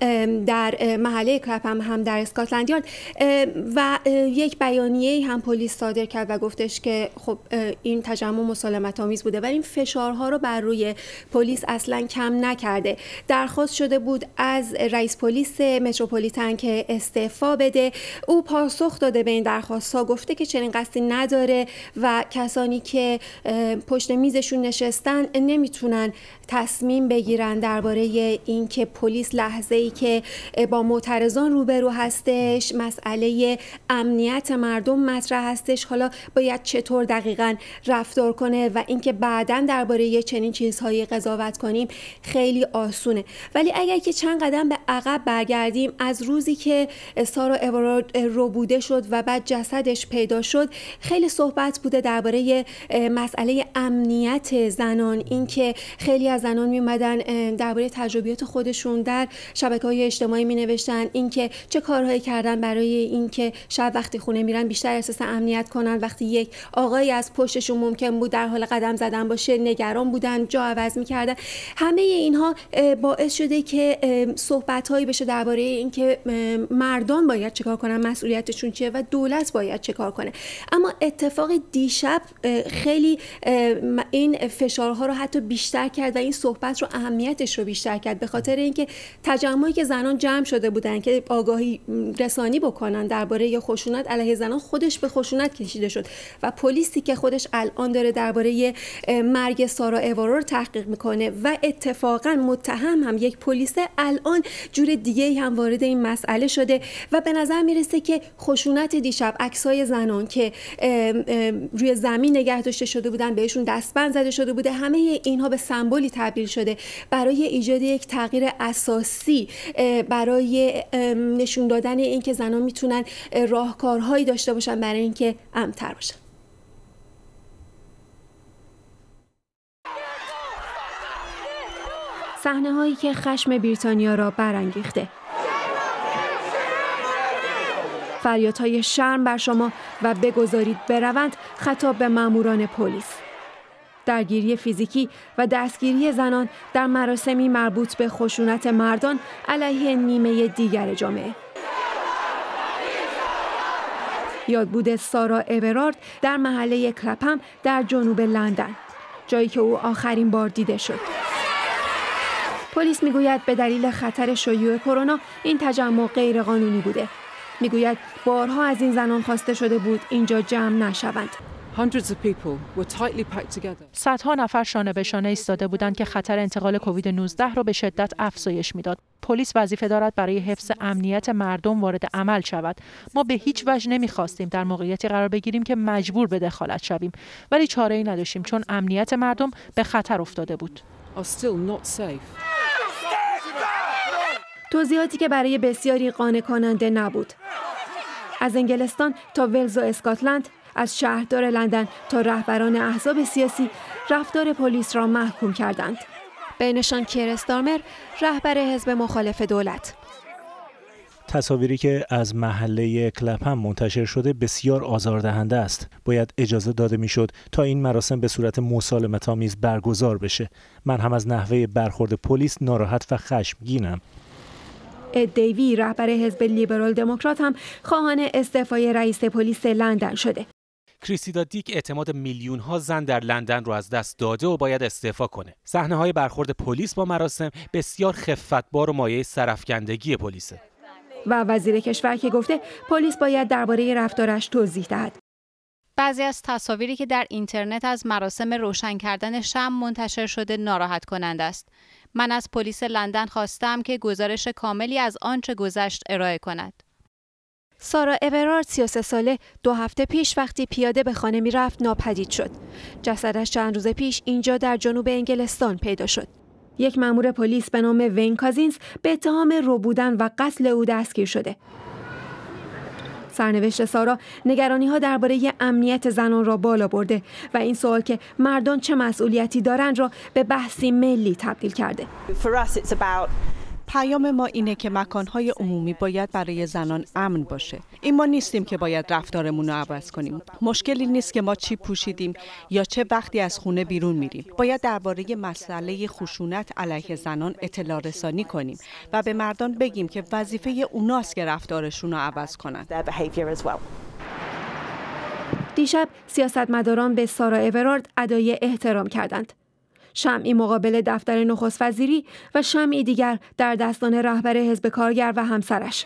در محله کلپهم هم در اسکاتلند یارد و یک بیانیه هم پلیس صادر کرد و گفتش که خب این تجمع مسالمت آمیز بوده، ولی این فشارها رو بر روی پلیس اصلا کم نکرده. درخواست شده بود از رئیس پلیس متروپولیتن که استعفا بده. او پاسخ داده به این درخواست‌ها، گفته که چنین قصدی نداره و کسانی که پشت میزشون نشستن نمیتونن تصمیم بگیرن درباره اینکه پلیس لحظه‌ای که با معترضان روبرو هستش مسئله امنیت مردم مطرح هستش، حالا باید چطور دقیقاً رفتار کنه و اینکه بعداً درباره چنین چیزهایی قضاوت کنیم خیلی آسونه. ولی اگر که چند قدم به عقب برگردیم، از روزی که سارا اورارد ربوده شد و بعد جسدش پیدا شد، خیلی صحبت بوده درباره مسئله امنیت زنان، اینکه خیلی از زنان می اومدن درباره تجربیات خودشون در شبکه‌های اجتماعی می نوشتن، اینکه چه کارهایی کردن برای اینکه شب وقتی خونه میرن بیشتر احساس امنیت کنن، وقتی یک آقایی از پشتشون ممکن بود در حال قدم زدن باشه نگران بودن، جا عوض می‌کردن. همه اینها باعث شده که صحبت‌هایی بشه درباره اینکه مردان باید چیکار کنن، مسئولیتشون چیه و دولت باید چیکار کنه. اما اتفاق دیشب خیلی این فشارها رو حتی بیشتر کرد و این صحبت رو اهمیتش رو بیشتر کرد، به خاطر اینکه تجمعی که زنان جمع شده بودن که آگاهی رسانی بکنن درباره خشونت علیه زنان خودش به خشونت کشیده شد و پلیسی که خودش الان داره درباره مرگ سارا اورارد تحقیق میکنه و اتفاقا متهم هم یک پلیس، الان جور دیگه هم وارد این مسئله شده و به نظر میرسه که خشونت دیشب، عکسای زنان که روی زمین نگه داشته شده بودن، بهشون دستبند زده شده بوده، همه اینها به سمبولی تبدیل شده برای ایجاد یک تغییر اساسی، برای نشون دادن اینکه زنان میتونن راهکارهایی داشته باشن برای اینکه امن‌تر باشن. صحنه هایی که خشم بریتانیا را برانگیخته. فریادهای شرم بر شما و بگذارید بروند خطاب به ماموران پلیس. درگیری فیزیکی و دستگیری زنان در مراسمی مربوط به خشونت مردان علیه نیمه دیگر جامعه. یادبود سارا اورارد در محله کلپهم در جنوب لندن، جایی که او آخرین بار دیده شد. پلیس میگوید به دلیل خطر شیوع کرونا این تجمع غیر قانونی بوده. میگوید بارها از این زنان خواسته شده بود اینجا جمع نشوند. صدها نفر شانه به شانه ایستاده بودند که خطر انتقال کووید نوزده را به شدت افزایش میداد. پلیس وظیفه دارد برای حفظ امنیت مردم وارد عمل شود. ما به هیچ وجه نمیخواستیم در موقعیتی قرار بگیریم که مجبور به دخالت شویم، ولی چاره‌ای نداشتیم چون امنیت مردم به خطر افتاده بود. توضیحاتی که برای بسیاری قانع کننده نبود. از انگلستان تا ولز و اسکاتلند، از شهردار لندن تا رهبران احزاب سیاسی رفتار پلیس را محکوم کردند. بینشان کیر استارمر، رهبر حزب مخالف دولت. تصاویری که از محله کلپهم منتشر شده بسیار آزاردهنده است. باید اجازه داده میشد تا این مراسم به صورت مسالمت‌آمیز برگزار بشه. من هم از نحوه برخورد پلیس ناراحت و خشمگینم. اد دیوی، رهبر حزب لیبرال دموکرات، هم خواهان استعفای رئیس پلیس لندن شده. کریستیدا دیک اعتماد میلیون ها زن در لندن رو از دست داده و باید استعفا کنه. صحنه های برخورد پلیس با مراسم بسیار خفتبار و مایه سرافکندگی پلیسه. و وزیر کشور که گفته پلیس باید درباره رفتارش توضیح دهد. بعضی از تصاویری که در اینترنت از مراسم روشن کردن شمع منتشر شده ناراحت کننده است. من از پلیس لندن خواستم که گزارش کاملی از آنچه گذشت ارائه کند. سارا اورارد، سی و سه ساله، دو هفته پیش وقتی پیاده به خانه می رفت ناپدید شد. جسدش چند روز پیش اینجا در جنوب انگلستان پیدا شد. یک مأمور پلیس به نام وین کازینز به اتهام رو بودن و قتل او دستگیر شده. سرنوشت سارا نگرانی‌ها درباره امنیت زنان را بالا برده و این سوال که مردان چه مسئولیتی دارند را به بحثی ملی تبدیل کرده. پیام ما اینه که مکانهای عمومی باید برای زنان امن باشه. این ما نیستیم که باید رفتارمون رو عوض کنیم. مشکلی نیست که ما چی پوشیدیم یا چه وقتی از خونه بیرون میریم. باید درباره مسئله خشونت علیه زنان اطلاع رسانی کنیم و به مردان بگیم که وظیفه اوناست که رفتارشون رو عوض کنن. دیشب سیاستمداران به سارا اورارد ادای احترام کردند. شمعی مقابل دفتر نخست وزیری و شمعی دیگر در دستان رهبر حزب کارگر و همسرش.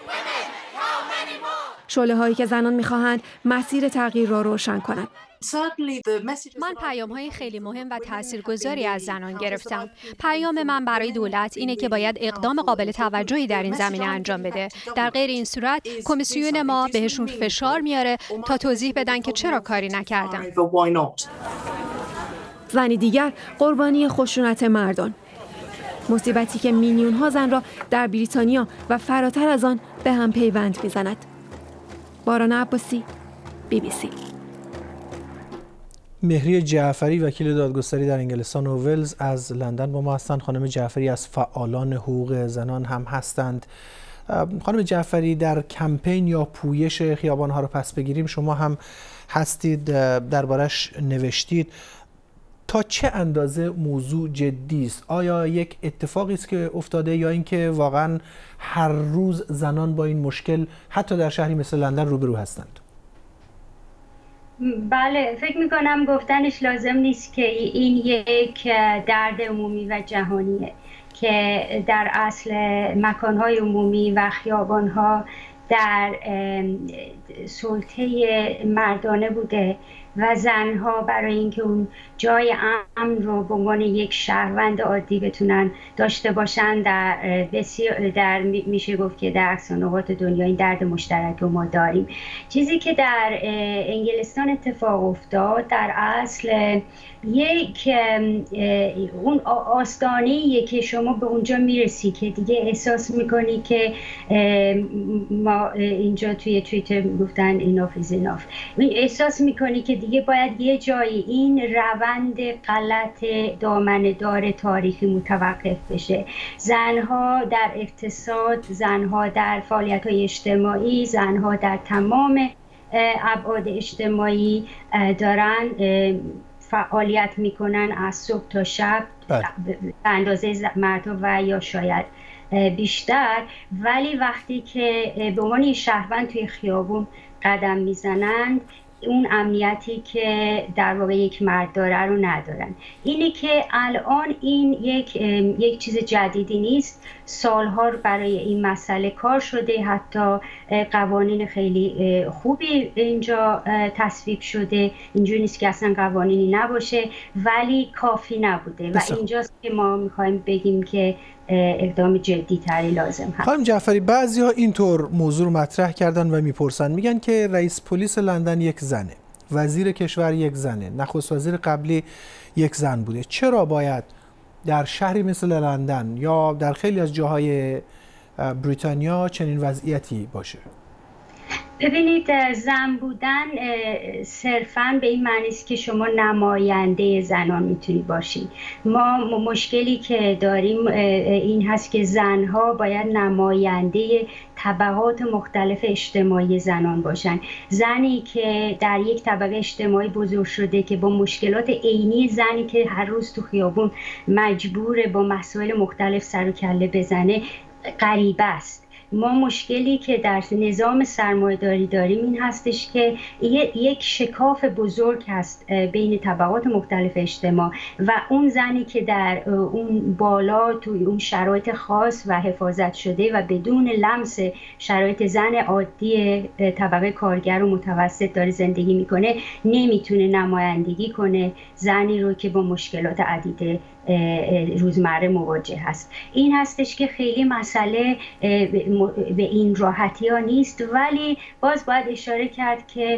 شعله هایی که زنان می‌خواهند مسیر تغییر را روشن کنند. من پیام های خیلی مهم و تاثیرگذاری از زنان گرفتم. پیام من برای دولت اینه که باید اقدام قابل توجهی در این زمینه انجام بده. در غیر این صورت کمیسیون ما بهشون فشار میاره تا توضیح بدن که چرا کاری نکردن. زنی دیگر قربانی خشونت مردان. مصیبتی که میلیون ها زن را در بریتانیا و فراتر از آن به هم پیوند میزند. باران عباسی، بی بی سی. مهری جعفری، وکیل دادگستری در انگلستان و ولز، از لندن با ما هستند. خانم جعفری از فعالان حقوق زنان هم هستند. خانم جعفری، در کمپین یا پویش خیابان‌ها رو پس بگیریم شما هم هستید، دربارش نوشتید. تا چه اندازه موضوع جدی است؟ آیا یک اتفاقی است که افتاده یا اینکه واقعا هر روز زنان با این مشکل حتی در شهری مثل لندن روبرو هستند؟ بله، فکر میکنم گفتنش لازم نیست که این یک درد عمومی و جهانیه که در اصل مکانهای عمومی و خیابانها در سلطه مردانه بوده و زنها برای اینکه اون جای امن رو به عنوان یک شهروند عادی بتونن داشته باشن در بسیار در میشه گفت که در اکثر نقاط دنیا این درد مشترک رو ما داریم. چیزی که در انگلستان اتفاق افتاد در اصل یک اون آستانه‌ایه که شما به اونجا میرسی که دیگه احساس میکنی که ما اینجا توی توییتر گفتن enough is enough، احساس میکنی که دیگه باید یه جایی این روند غلط دامنه‌دار تاریخی متوقف بشه. زنها در اقتصاد، زنها در فعالیت‌های اجتماعی، زنها در تمام ابعاد اجتماعی دارن فعالیت میکنن از صبح تا شب به اندازه مردها و یا شاید بیشتر، ولی وقتی که به عنوان شهروند توی خیابون قدم میزنند اون امنیتی که در واقع یک مرد داره رو ندارن. اینه که الان این یک یک چیز جدیدی نیست، سالها برای این مسئله کار شده، حتی قوانین خیلی خوبی اینجا تصویب شده، اینجوری نیست که اصلا قوانینی نباشه، ولی کافی نبوده و اینجاست که ما میخوایم بگیم که اقدام جدی تری لازم هست. خانم جعفری، بعضی ها اینطور موضوع رو مطرح کردن و میپرسن، میگن که رئیس پلیس لندن یک زنه، وزیر کشور یک زنه، نخست وزیر قبلی یک زن بوده، چرا باید در شهری مثل لندن یا در خیلی از جاهای بریتانیا چنین وضعیتی باشه؟ ببینید، زن بودن صرفاً به این معنی است که شما نماینده زنان میتونی باشی. ما مشکلی که داریم این هست که زنها باید نماینده طبقات مختلف اجتماعی زنان باشن. زنی که در یک طبقه اجتماعی بزرگ شده که با مشکلات عینی زنی که هر روز تو خیابون مجبوره با مسائل مختلف سر و کله بزنه غریبه است. ما مشکلی که در نظام سرمایه‌داری داریم این هستش که یک شکاف بزرگ هست بین طبقات مختلف اجتماع و اون زنی که در اون بالا توی اون شرایط خاص و حفاظت شده و بدون لمس شرایط زن عادی طبقه کارگر و متوسط داره زندگی میکنه، نمیتونه نمایندگی کنه زنی رو که با مشکلات عدیده روزمره مواجه هست. این هستش که خیلی مسئله به این راحتی ها نیست، ولی باز باید اشاره کرد که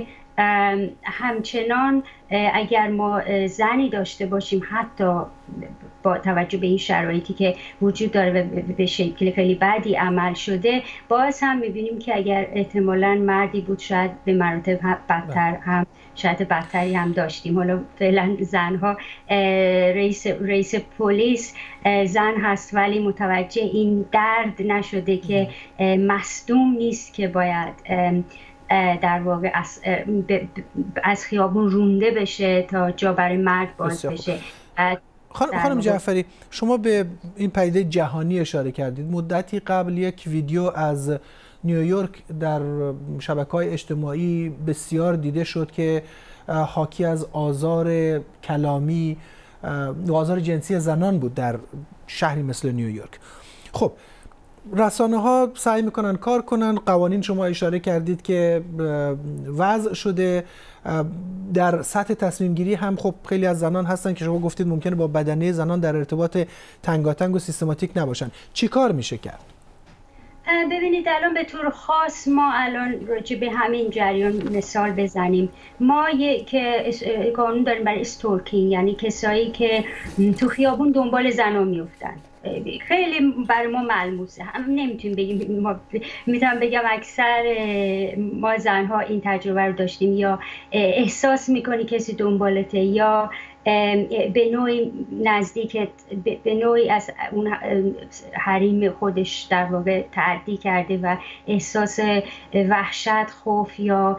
همچنان اگر ما زنی داشته باشیم، حتی با توجه به این شرایطی که وجود داره و به شکل خیلی بدی عمل شده، باز هم میبینیم که اگر احتمالاً مردی بود شاید به مراتب بدتر هم شاید بدتری هم داشتیم. حالا فعلا زنها رئیس رئیس پلیس زن هست، ولی متوجه این درد نشده که مصدوم نیست که باید در واقع از, از خیابون رونده بشه تا جا برای مرد باز بشه. خانم, خانم جعفری، شما به این پدیده جهانی اشاره کردید. مدتی قبل یک ویدیو از نیویورک در شبکه‌های اجتماعی بسیار دیده شد که حاکی از آزار کلامی و آزار جنسی زنان بود در شهری مثل نیویورک. خب رسانه ها سعی میکنن کار کنن، قوانین شما اشاره کردید که وضع شده، در سطح تصمیم گیری هم خب خیلی از زنان هستن که شما گفتید ممکنه با بدنه زنان در ارتباط تنگاتنگ و سیستماتیک نباشن. چی کار میشه کرد؟ ببینید، الان به طور خاص ما الان راجع به همین جریان مثال بزنیم. ما یک قانون داریم برای استورکینگ، یعنی کسایی که تو خیابون دنبال زنا میفتن. خیلی برای ما ملموسه، هم نمیتونیم بگیم، ما میتونم بگم اکثر ما زنها این تجربه رو داشتیم، یا احساس میکنی کسی دنبالته، یا به نوعی نزدیک، به نوعی از اون حریم خودش در واقع تعدی کرده و احساس وحشت، خوف یا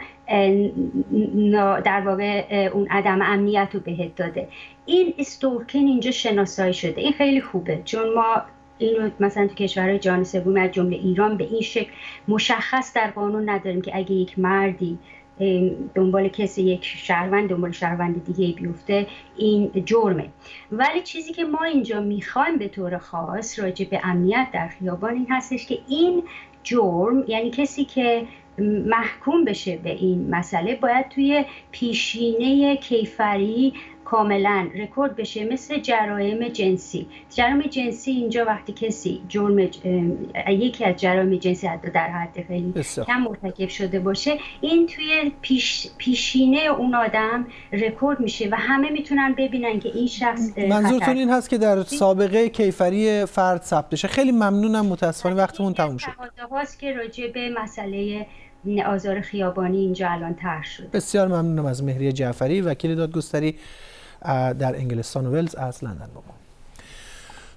در واقع اون عدم امنیت رو بهت داده. این استورکینگ اینجا شناسایی شده. این خیلی خوبه، چون ما اینو مثلا تو کشورهای جهان سوم از جمله ایران به این شکل مشخص در قانون نداریم که اگه یک مردی دنبال کسی، یک شهروند دنبال شهروند دیگه بیفته این جرمه. ولی چیزی که ما اینجا میخوایم به طور خاص راجع به امنیت در خیابان این هستش که این جرم، یعنی کسی که محکوم بشه به این مسئله، باید توی پیشینه کیفری کاملا رکورد بشه، مثل جرایم جنسی. جرایم جنسی اینجا وقتی کسی جرم یکی از جرایم جنسی حتی در حد خیلی کم مرتکب شده باشه، این توی پیش پیشینه اون آدم رکورد میشه و همه میتونن ببینن که این شخص. منظورتون این هست که در سابقه کیفری فرد ثبت بشه. خیلی ممنونم، متاسفانه وقتمون تموم شد. هاست که راجع به مسئله آزار خیابانی اینجا الان طرح شد. بسیار ممنونم از مهریه جعفری، وکیل دادگستری در انگلستان و ولز از لندن با ما.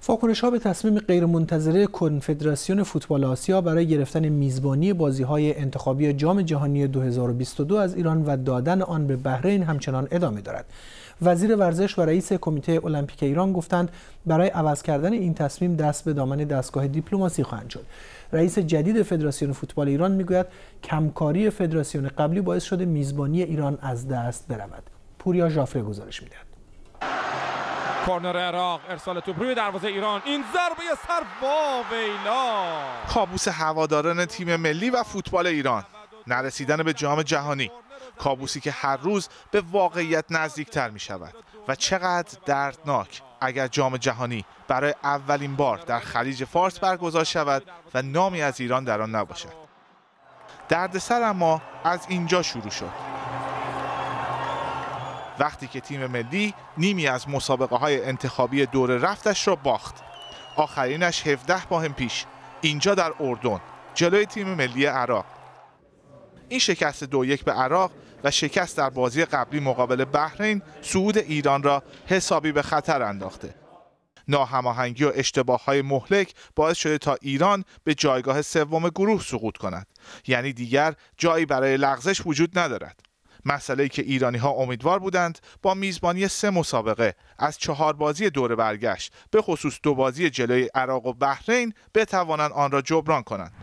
واکنش‌ها به تصمیم غیرمنتظره کنفدراسیون فوتبال آسیا برای گرفتن میزبانی بازی‌های انتخابی جام جهانی دو هزار و بیست و دو از ایران و دادن آن به بحرین همچنان ادامه دارد. وزیر ورزش و رئیس کمیته المپیک ایران گفتند برای عوض کردن این تصمیم دست به دامن دستگاه دیپلماسی خواهند شد. رئیس جدید فدراسیون فوتبال ایران میگوید کمکاری فدراسیون قبلی باعث شده میزبانی ایران از دست برود. پوریا ژافره گزارش می‌دهد. کورنر عراق، ارسال توپ روی دروازه ایران، این ضربه سر با ویلا. کابوس هواداران تیم ملی و فوتبال ایران، نرسیدن به جام جهانی، کابوسی که هر روز به واقعیت نزدیکتر می شود و چقدر دردناک اگر جام جهانی برای اولین بار در خلیج فارس برگزار شود و نامی از ایران در آن نباشد. دردسر اما از اینجا شروع شد، وقتی که تیم ملی نیمی از مسابقه های انتخابی دور رفتش را باخت. آخرینش هفده ماه پیش اینجا در اردن جلوی تیم ملی عراق. این شکست دو یک به عراق و شکست در بازی قبلی مقابل بحرین صعود ایران را حسابی به خطر انداخته. ناهماهنگی و اشتباه‌های مهلک باعث شده تا ایران به جایگاه سوم گروه سقوط کند. یعنی دیگر جایی برای لغزش وجود ندارد. مسئله‌ای که ایرانی‌ها امیدوار بودند با میزبانی سه مسابقه از چهار بازی دور برگشت، به خصوص دو بازی جلوی عراق و بحرین، بتوانند آن را جبران کنند.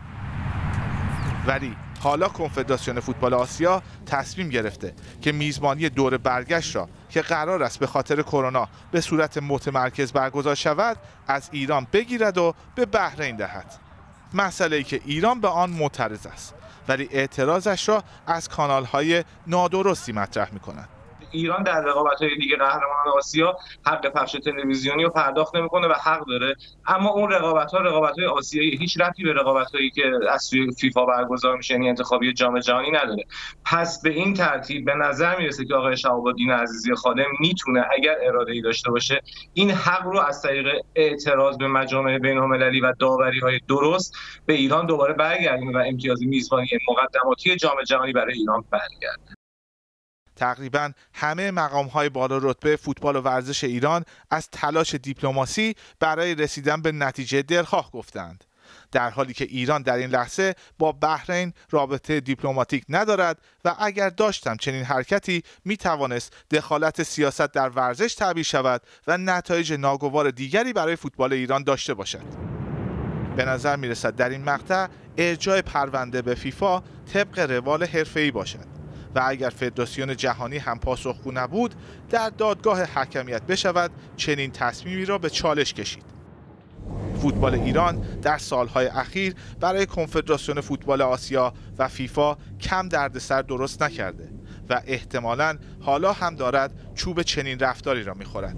ولی حالا کنفدراسیون فوتبال آسیا تصمیم گرفته که میزبانی دور برگشت را که قرار است به خاطر کرونا به صورت متمرکز برگزار شود از ایران بگیرد و به بحرین دهد. مسئله‌ای که ایران به آن معترض است، ولی اعتراضش را از کانال‌های نادرستی مطرح می‌کند. ایران در رقابت‌های دیگه قهرمان آسیا حق پخش تلویزیونی رو پرداخت نمی‌کنه و حق داره، اما اون رقابت‌ها رقابت‌های آسیایی هیچ ربطی به رقابت‌هایی که از سوی فیفا برگزار میشه یعنی انتخابی جام جهانی نداره. پس به این ترتیب به نظر میرسه که آقای شهاب الدین عزیزی خادم میتونه اگر اراده‌ای داشته باشه این حق رو از طریق اعتراض به مجامع بین‌المللی و داوری‌های درست به ایران دوباره برگردونه و امتیاز میزبانی مقدماتی جام جهانی برای ایران برگرده. تقریبا همه مقام‌های بالا رتبه فوتبال و ورزش ایران از تلاش دیپلماسی برای رسیدن به نتیجه دلخواه گفتند، در حالی که ایران در این لحظه با بحرین رابطه دیپلماتیک ندارد و اگر داشتم چنین حرکتی می توانست دخالت سیاست در ورزش تعبیر شود و نتایج ناگوار دیگری برای فوتبال ایران داشته باشد. به نظر می رسد در این مقطع ارجاع پرونده به فیفا طبق روال حرفه‌ای باشد و اگر فدراسیون جهانی هم پاسخگو نبود در دادگاه حکمیت بشود چنین تصمیمی را به چالش کشید. فوتبال ایران در سالهای اخیر برای کنفدراسیون فوتبال آسیا و فیفا کم دردسر درست نکرده و احتمالاً حالا هم دارد چوب چنین رفتاری را می‌خورد.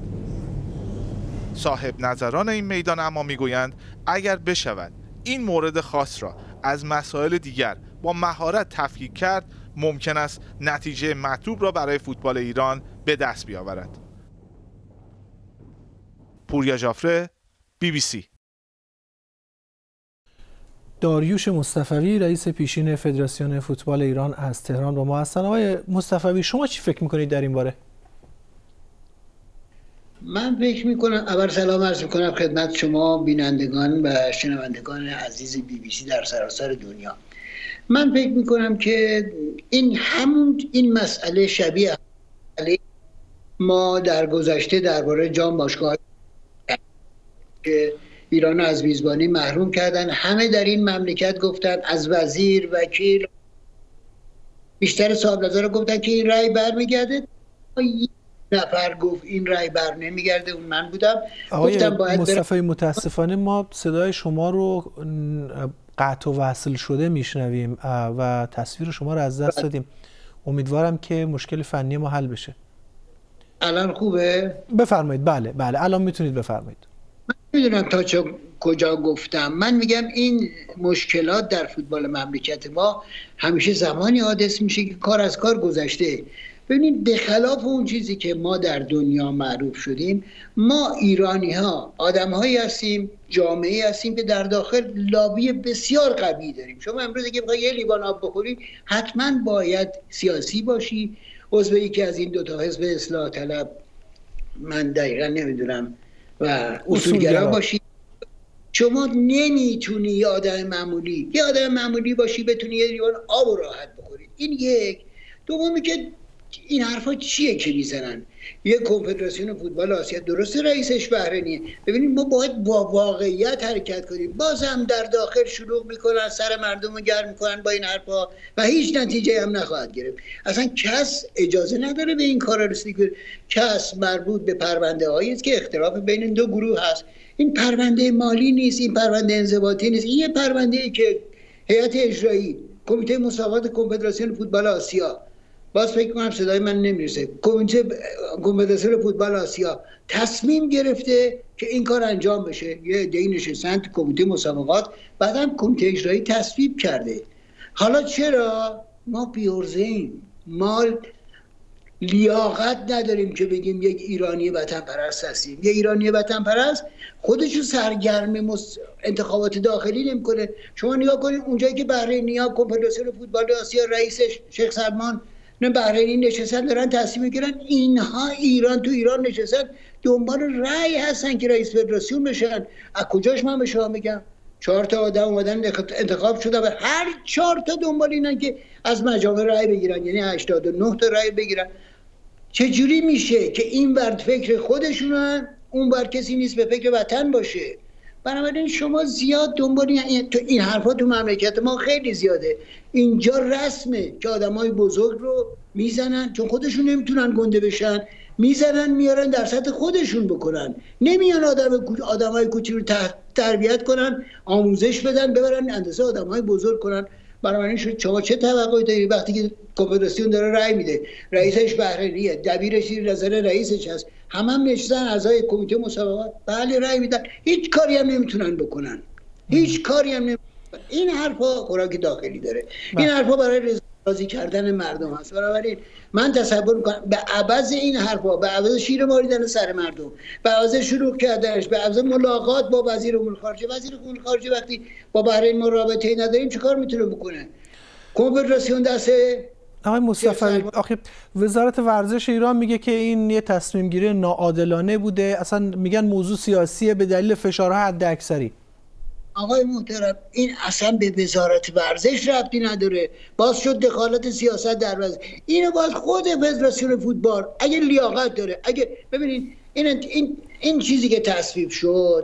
صاحب نظران این میدان اما میگویند اگر بشود این مورد خاص را از مسائل دیگر با مهارت تفکیک کرد ممکن است نتیجه مطلوب را برای فوتبال ایران به دست بیاورد. پوریا ژافره، بی بی سی. داریوش مصطفوی رئیس پیشین فدراسیون فوتبال ایران از تهران با ما هستند. آقای مصطفوی شما چی فکر میکنید در این باره؟ من فکر میکنم اول سلام عرض میکنم خدمت شما بینندگان و شنوندگان عزیز بی بی سی در سراسر دنیا. من فکر میکنم که این همون این مسئله شبیه ما در گذشته درباره جام باشگاه که ایران از میزبانی محروم کردن، همه در این مملکت گفتن، از وزیر، وکیل، بیشتر صاحب نظر گفتن که این رأی برمیگرده. یک نفر گفت این رأی بر نمیگرده، اون من بودم. آقای مصطفی متاسفانه ما صدای شما رو قطع و وصل شده میشنویم و تصویر شما رو از دست دادیم. امیدوارم که مشکل فنی ما حل بشه. الان خوبه؟ بفرمایید. بله بله الان میتونید بفرمایید. من میدونم تا چه کجا گفتم. من میگم این مشکلات در فوتبال مملکت ما همیشه زمانی حادث میشه که کار از کار گذشته. ببینید بخلاف اون چیزی که ما در دنیا معروف شدیم، ما ایرانی ها آدم هایی هستیم، جامعه هستیم که در داخل لابی بسیار قوی داریم. شما امروز اگه بخوای یه لیوان آب بخوری حتما باید سیاسی باشی، عضو یکی از این دوتا حزب اصلاح طلب، من دقیقا نمیدونم و اصولگرا باشی. شما نمیتونی یه آدم معمولی یه آدم معمولی باشی بتونی یه لیوان آب و راحت بخوری. این یک. دومی که این حرفا چیه که میزنن؟ یه کنفدراسیون فوتبال آسیا، درسته رئیسش بحرینیه، ببینید ما باید با واقعیت حرکت کنیم. باز هم در داخل شلوغ میکنن، سر مردم رو گرم میکنن با این حرفا و هیچ نتیجه هم نخواهد گرفت. اصلا کس اجازه نداره به این کارا رسیدگی کنه. کس مربوط به پرونده هایی است که اختلاف بین دو گروه هست. این پرونده مالی نیست، این پرونده انضباطی نیست، این یه پرونده ای که هیئت اجرایی کمیته مسابقات کنفدراسیون فوتبال آسیا، باز فکر کنم صدای من نمیرسه، کمیته کنفدراسیون فوتبال آسیا تصمیم گرفته که این کار انجام بشه. یه عده‌ای نشستن تو کمیته مسابقات، بعدم کمیته اجرایی تصویب کرده. حالا چرا ما بی‌عرضه‌ایم؟ ما لیاقت نداریم که بگیم یک ایرانی وطن پرست هستیم. یک ایرانی وطن پرست خودشو سرگرم انتخابات داخلی نمی‌کنه. شما نگاه کنید اونجایی که بحرینیا کنفدراسیون فوتبال آسیا رئیسش شیخ سلمان نه بحرینی نشستن دارن تصمیم میگیرن، اینها ایران تو ایران نشستن دنبال رأی هستن که رئیس فدراسیون بشن. از کجاش من به شما میگم؟ چهار تا آدم اومدن انتخاب شده و هر چهار تا دنبال اینن که از مجامع رأی بگیرن، یعنی هشتاد و نه تا رأی بگیرن. چجوری میشه که این بر فکر خودشونن، اون بر کسی نیست به فکر وطن باشه؟ بنابراین شما زیاد دنبال این تو این حرفا تو مملکت ما خیلی زیاده. اینجا رسمه که آدمای بزرگ رو میزنن چون خودشون نمیتونن گنده بشن، میزنن میارن در سطح خودشون بکنن، نمیان آدم آدمای کوچیک رو تربیت کنن، آموزش بدن، ببرن اندازه آدمای بزرگ کنن. بنابراین شما چه توقعی دارید وقتی که کنفدراسیون داره رأی میده، رئیسش بحرینیه، دبیرش زیر نظر رئیسش هست، همه هم نشستن اعضای کمیته مسابقات، بله رأی میدن، هیچ کاری هم نمیتونن بکنن، هیچ کاری هم نمیتونن. این حرفا خوراک داخلی داره، این حرفا برای راضی کردن مردم هست. بنابراین من تصور میکنم به عوض این حرفا، به عوض شیر ماریدن سر مردم، به عوض شروع کردنش، به عوض ملاقات با وزیر امور خارجه، وزیر امور خارجه وقتی با بحرین ما رابطه‌ای نداریم چیکار میتونه بکنه؟ کنفدراسیون دست آقای مصطفی، آخه وزارت ورزش ایران میگه که این یه تصمیم گیری ناعادلانه بوده، اصلا میگن موضوع سیاسیه به دلیل فشارها حداکثری. آقای محترم این اصلا به وزارت ورزش ربطی نداره، باز شد دخالت سیاست در ورزش. اینو باز خود فدراسیون فوتبال اگه لیاقت داره، اگه ببینید این این این چیزی که تصویب شد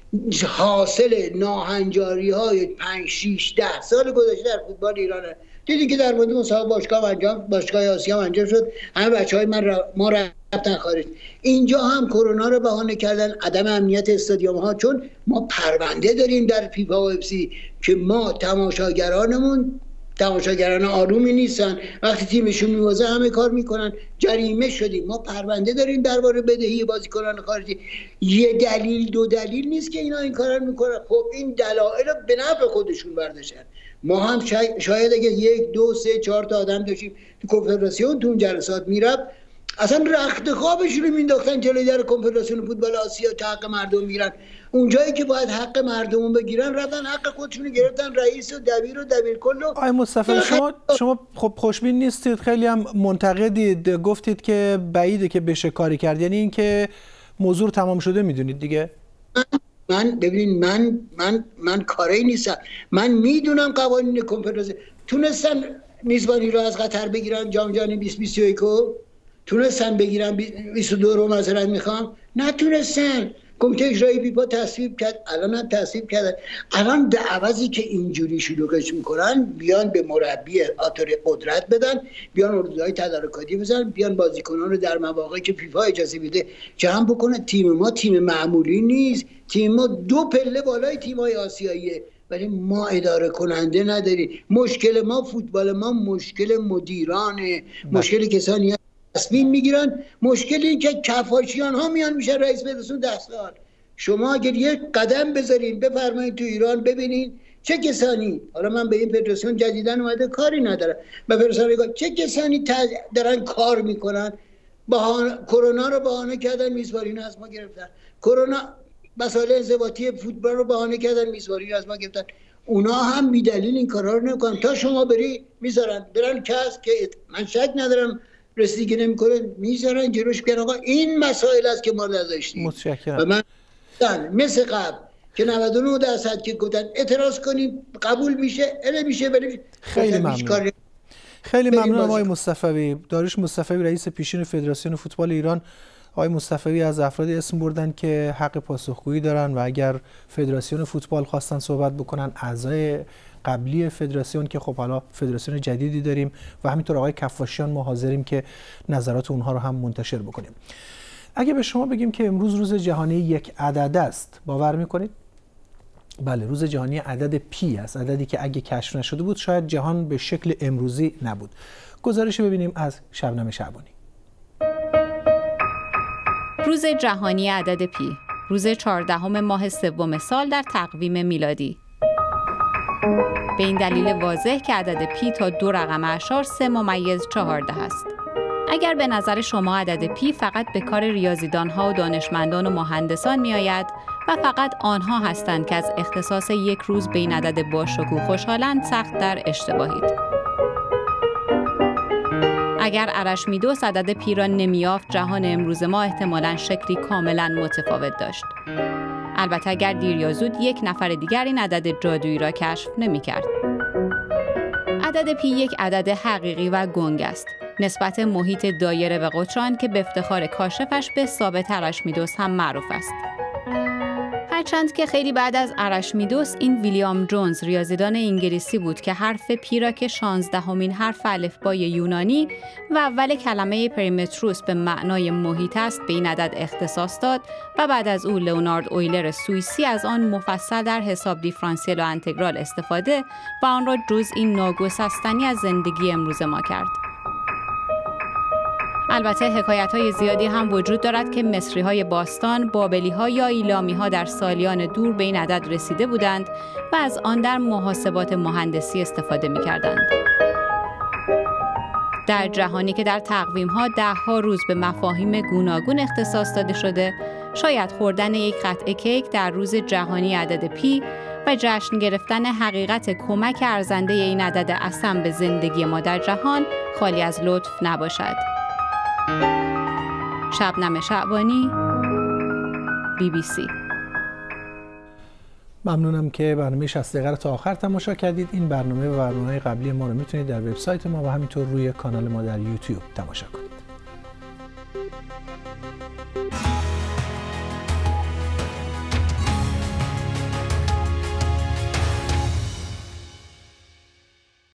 حاصل ناهنجاری های پنج شش ده سال گذشته در فوتبال ایرانه. دیدی که در مورد مسابقه باشگاه انجام باشگاه آسیا انجام شد، همه بچهای من را ما رفتن خارج. اینجا هم کرونا رو بهانه کردن، عدم امنیت استادیوم ها، چون ما پرونده داریم در فیفا و اف سی که ما تماشاگرانمون تماشاگران آرومی نیستن، وقتی تیمشون میوازه همه کار میکنن، جریمه شدیم. ما پرونده داریم درباره بدهی بازیکنان خارجی. یه دلیل دو دلیل نیست که اینا این کارا میکنن. خب این دلایل رو به نفع خودشون برداشتن. ما هم شاید اگه یک دو سه چهار تا آدم داشتیم تو کنفدراسیون تو اون جلسات میرفت، اصلا رخت خوابشون رو مینداختن جلوی در کنفدراسیون فوتبال آسیا تا حق مردم میرن. اونجایی که باید حق مردم بگیرن رفتن حق خودشون رو گرفتن، رئیس و دبیر و دبیرکل. آقای مصطفی شما شما خب خوشبین نیستید، خیلی هم منتقدید، گفتید که بعیده که بشه کاری کرد، یعنی اینکه موضوع تمام شده میدونید دیگه؟ من ببینید من من من کاری نیستم، من میدونم قوانین کنفدراسیون. تونستن میزبانی رو از قطر بگیرن جام جهانی بیست بیست و یک رو تونستن بگیرن، بیست و دو رو معذرت میخوام نتونستن. کمیته اجرایی فیفا تصویب کرد، الان هم تصویب کردن. الان به عوضی که اینجوری شلوغش میکنن بیان به مربی آتور قدرت بدن، بیان اردوهای تدارکاتی بزنن، بیان بازیکنان رو در مواقعی که فیفا اجازه میده جمع بکنه. تیم ما تیم معمولی نیست، تیم ما دو پله بالای تیم‌های آسیاییه، ولی ما اداره کننده نداریم. مشکل ما فوتبال ما مشکل مدیرانه، مشکل کسانی تصمیم میگیرن، مشکل این که کفاشیان ها میان میشن رئیس فدراسیون ده سال. شما اگر یک قدم بذارین بفرمایید تو ایران ببینین چه کسانی، حالا من به این فدراسیون جدیدن اومده کاری ندارم، به فدراسیون چه کسانی دارن کار میکنن. بهانه کرونا رو بهانه کردن میزبانی از ما گرفتن، کرونا مسائل انضباطی فوتبال رو بهانه کردن میزبانی از ما گرفتن. اونا هم بی دلیل این کارا رو نمیکنن، تا شما بری میذارن برن کس که من شک ندارم رسیدگی نمیکنه میذارن جلوش. بیان آقا این مسائل است که ما نداشتیم. متشکرم. و من مثل قبل که نود و نه درصد که گفتن اعتراض کنیم قبول میشه، نمیشه ولی خیلی ممنون. خیلی ممنون آقای مصطفی. داریوش مصطفی رئیس پیشین فدراسیون فوتبال ایران. آقای مصطفی از افرادی اسم بردن که حق پاسخگویی دارن و اگر فدراسیون فوتبال خواستن صحبت بکنن، اعضای قبلی فدراسیون که خب حالا فدراسیون جدیدی داریم و همینطور آقای کفاشیان ما حاضریم که نظرات اونها رو هم منتشر بکنیم. اگه به شما بگیم که امروز روز جهانی یک عدد است، باور میکنید؟ بله، روز جهانی عدد پی است، عددی که اگه کشف نشده بود شاید جهان به شکل امروزی نبود. گزارش ببینیم از شبنم شعبانی. روز جهانی عدد پی، روز چهاردهم ماه سوم سال در تقویم میلادی. به این دلیل واضح که عدد پی تا دو رقم اعشار سه ممیز چهارده است. اگر به نظر شما عدد پی فقط به کار ریاضیدانها و دانشمندان و مهندسان می آید و فقط آنها هستند که از اختصاص یک روز به این عدد باشکوه خوشحالند، سخت در اشتباهید. اگر ارشمیدس عدد پی را نمی‌یافت، جهان امروز ما احتمالاً شکلی کاملاً متفاوت داشت. البته اگر دیر یا زود یک نفر دیگر این عدد جادویی را کشف نمی‌کرد. عدد پی یک عدد حقیقی و گنگ است. نسبت محیط دایره به قطران که به افتخار کاشفش به ثابت ارشمیدس هم معروف است. هرچند که خیلی بعد از ارشمیدس این ویلیام جونز ریاضیدان انگلیسی بود که حرف پی را که شانزدهمین حرف الفبای یونانی و اول کلمه پریمتروس به معنای محیط است به این عدد اختصاص داد و بعد از او لئونارد اویلر سوئیسی از آن مفصل در حساب دیفرانسیل و انتگرال استفاده و آن را جزئی ناگسستنی از زندگی امروز ما کرد. البته حکایت‌های زیادی هم وجود دارد که مصری‌های باستان، بابلی‌ها یا ایلامی‌ها در سالیان دور به این عدد رسیده بودند و از آن در محاسبات مهندسی استفاده می‌کردند. در جهانی که در تقویم‌ها ده‌ها روز به مفاهیم گوناگون اختصاص داده شده، شاید خوردن یک قطعه کیک در روز جهانی عدد پی و جشن گرفتن حقیقت کمک ارزنده این عدد اصم به زندگی ما در جهان خالی از لطف نباشد. شبنم شعبانی، بی بی سی. ممنونم که برنامه شصت دقیقه تا آخر تماشا کردید. این برنامه و برنامه‌های قبلی ما رو میتونید در وبسایت ما و همینطور روی کانال ما در یوتیوب تماشا کنید.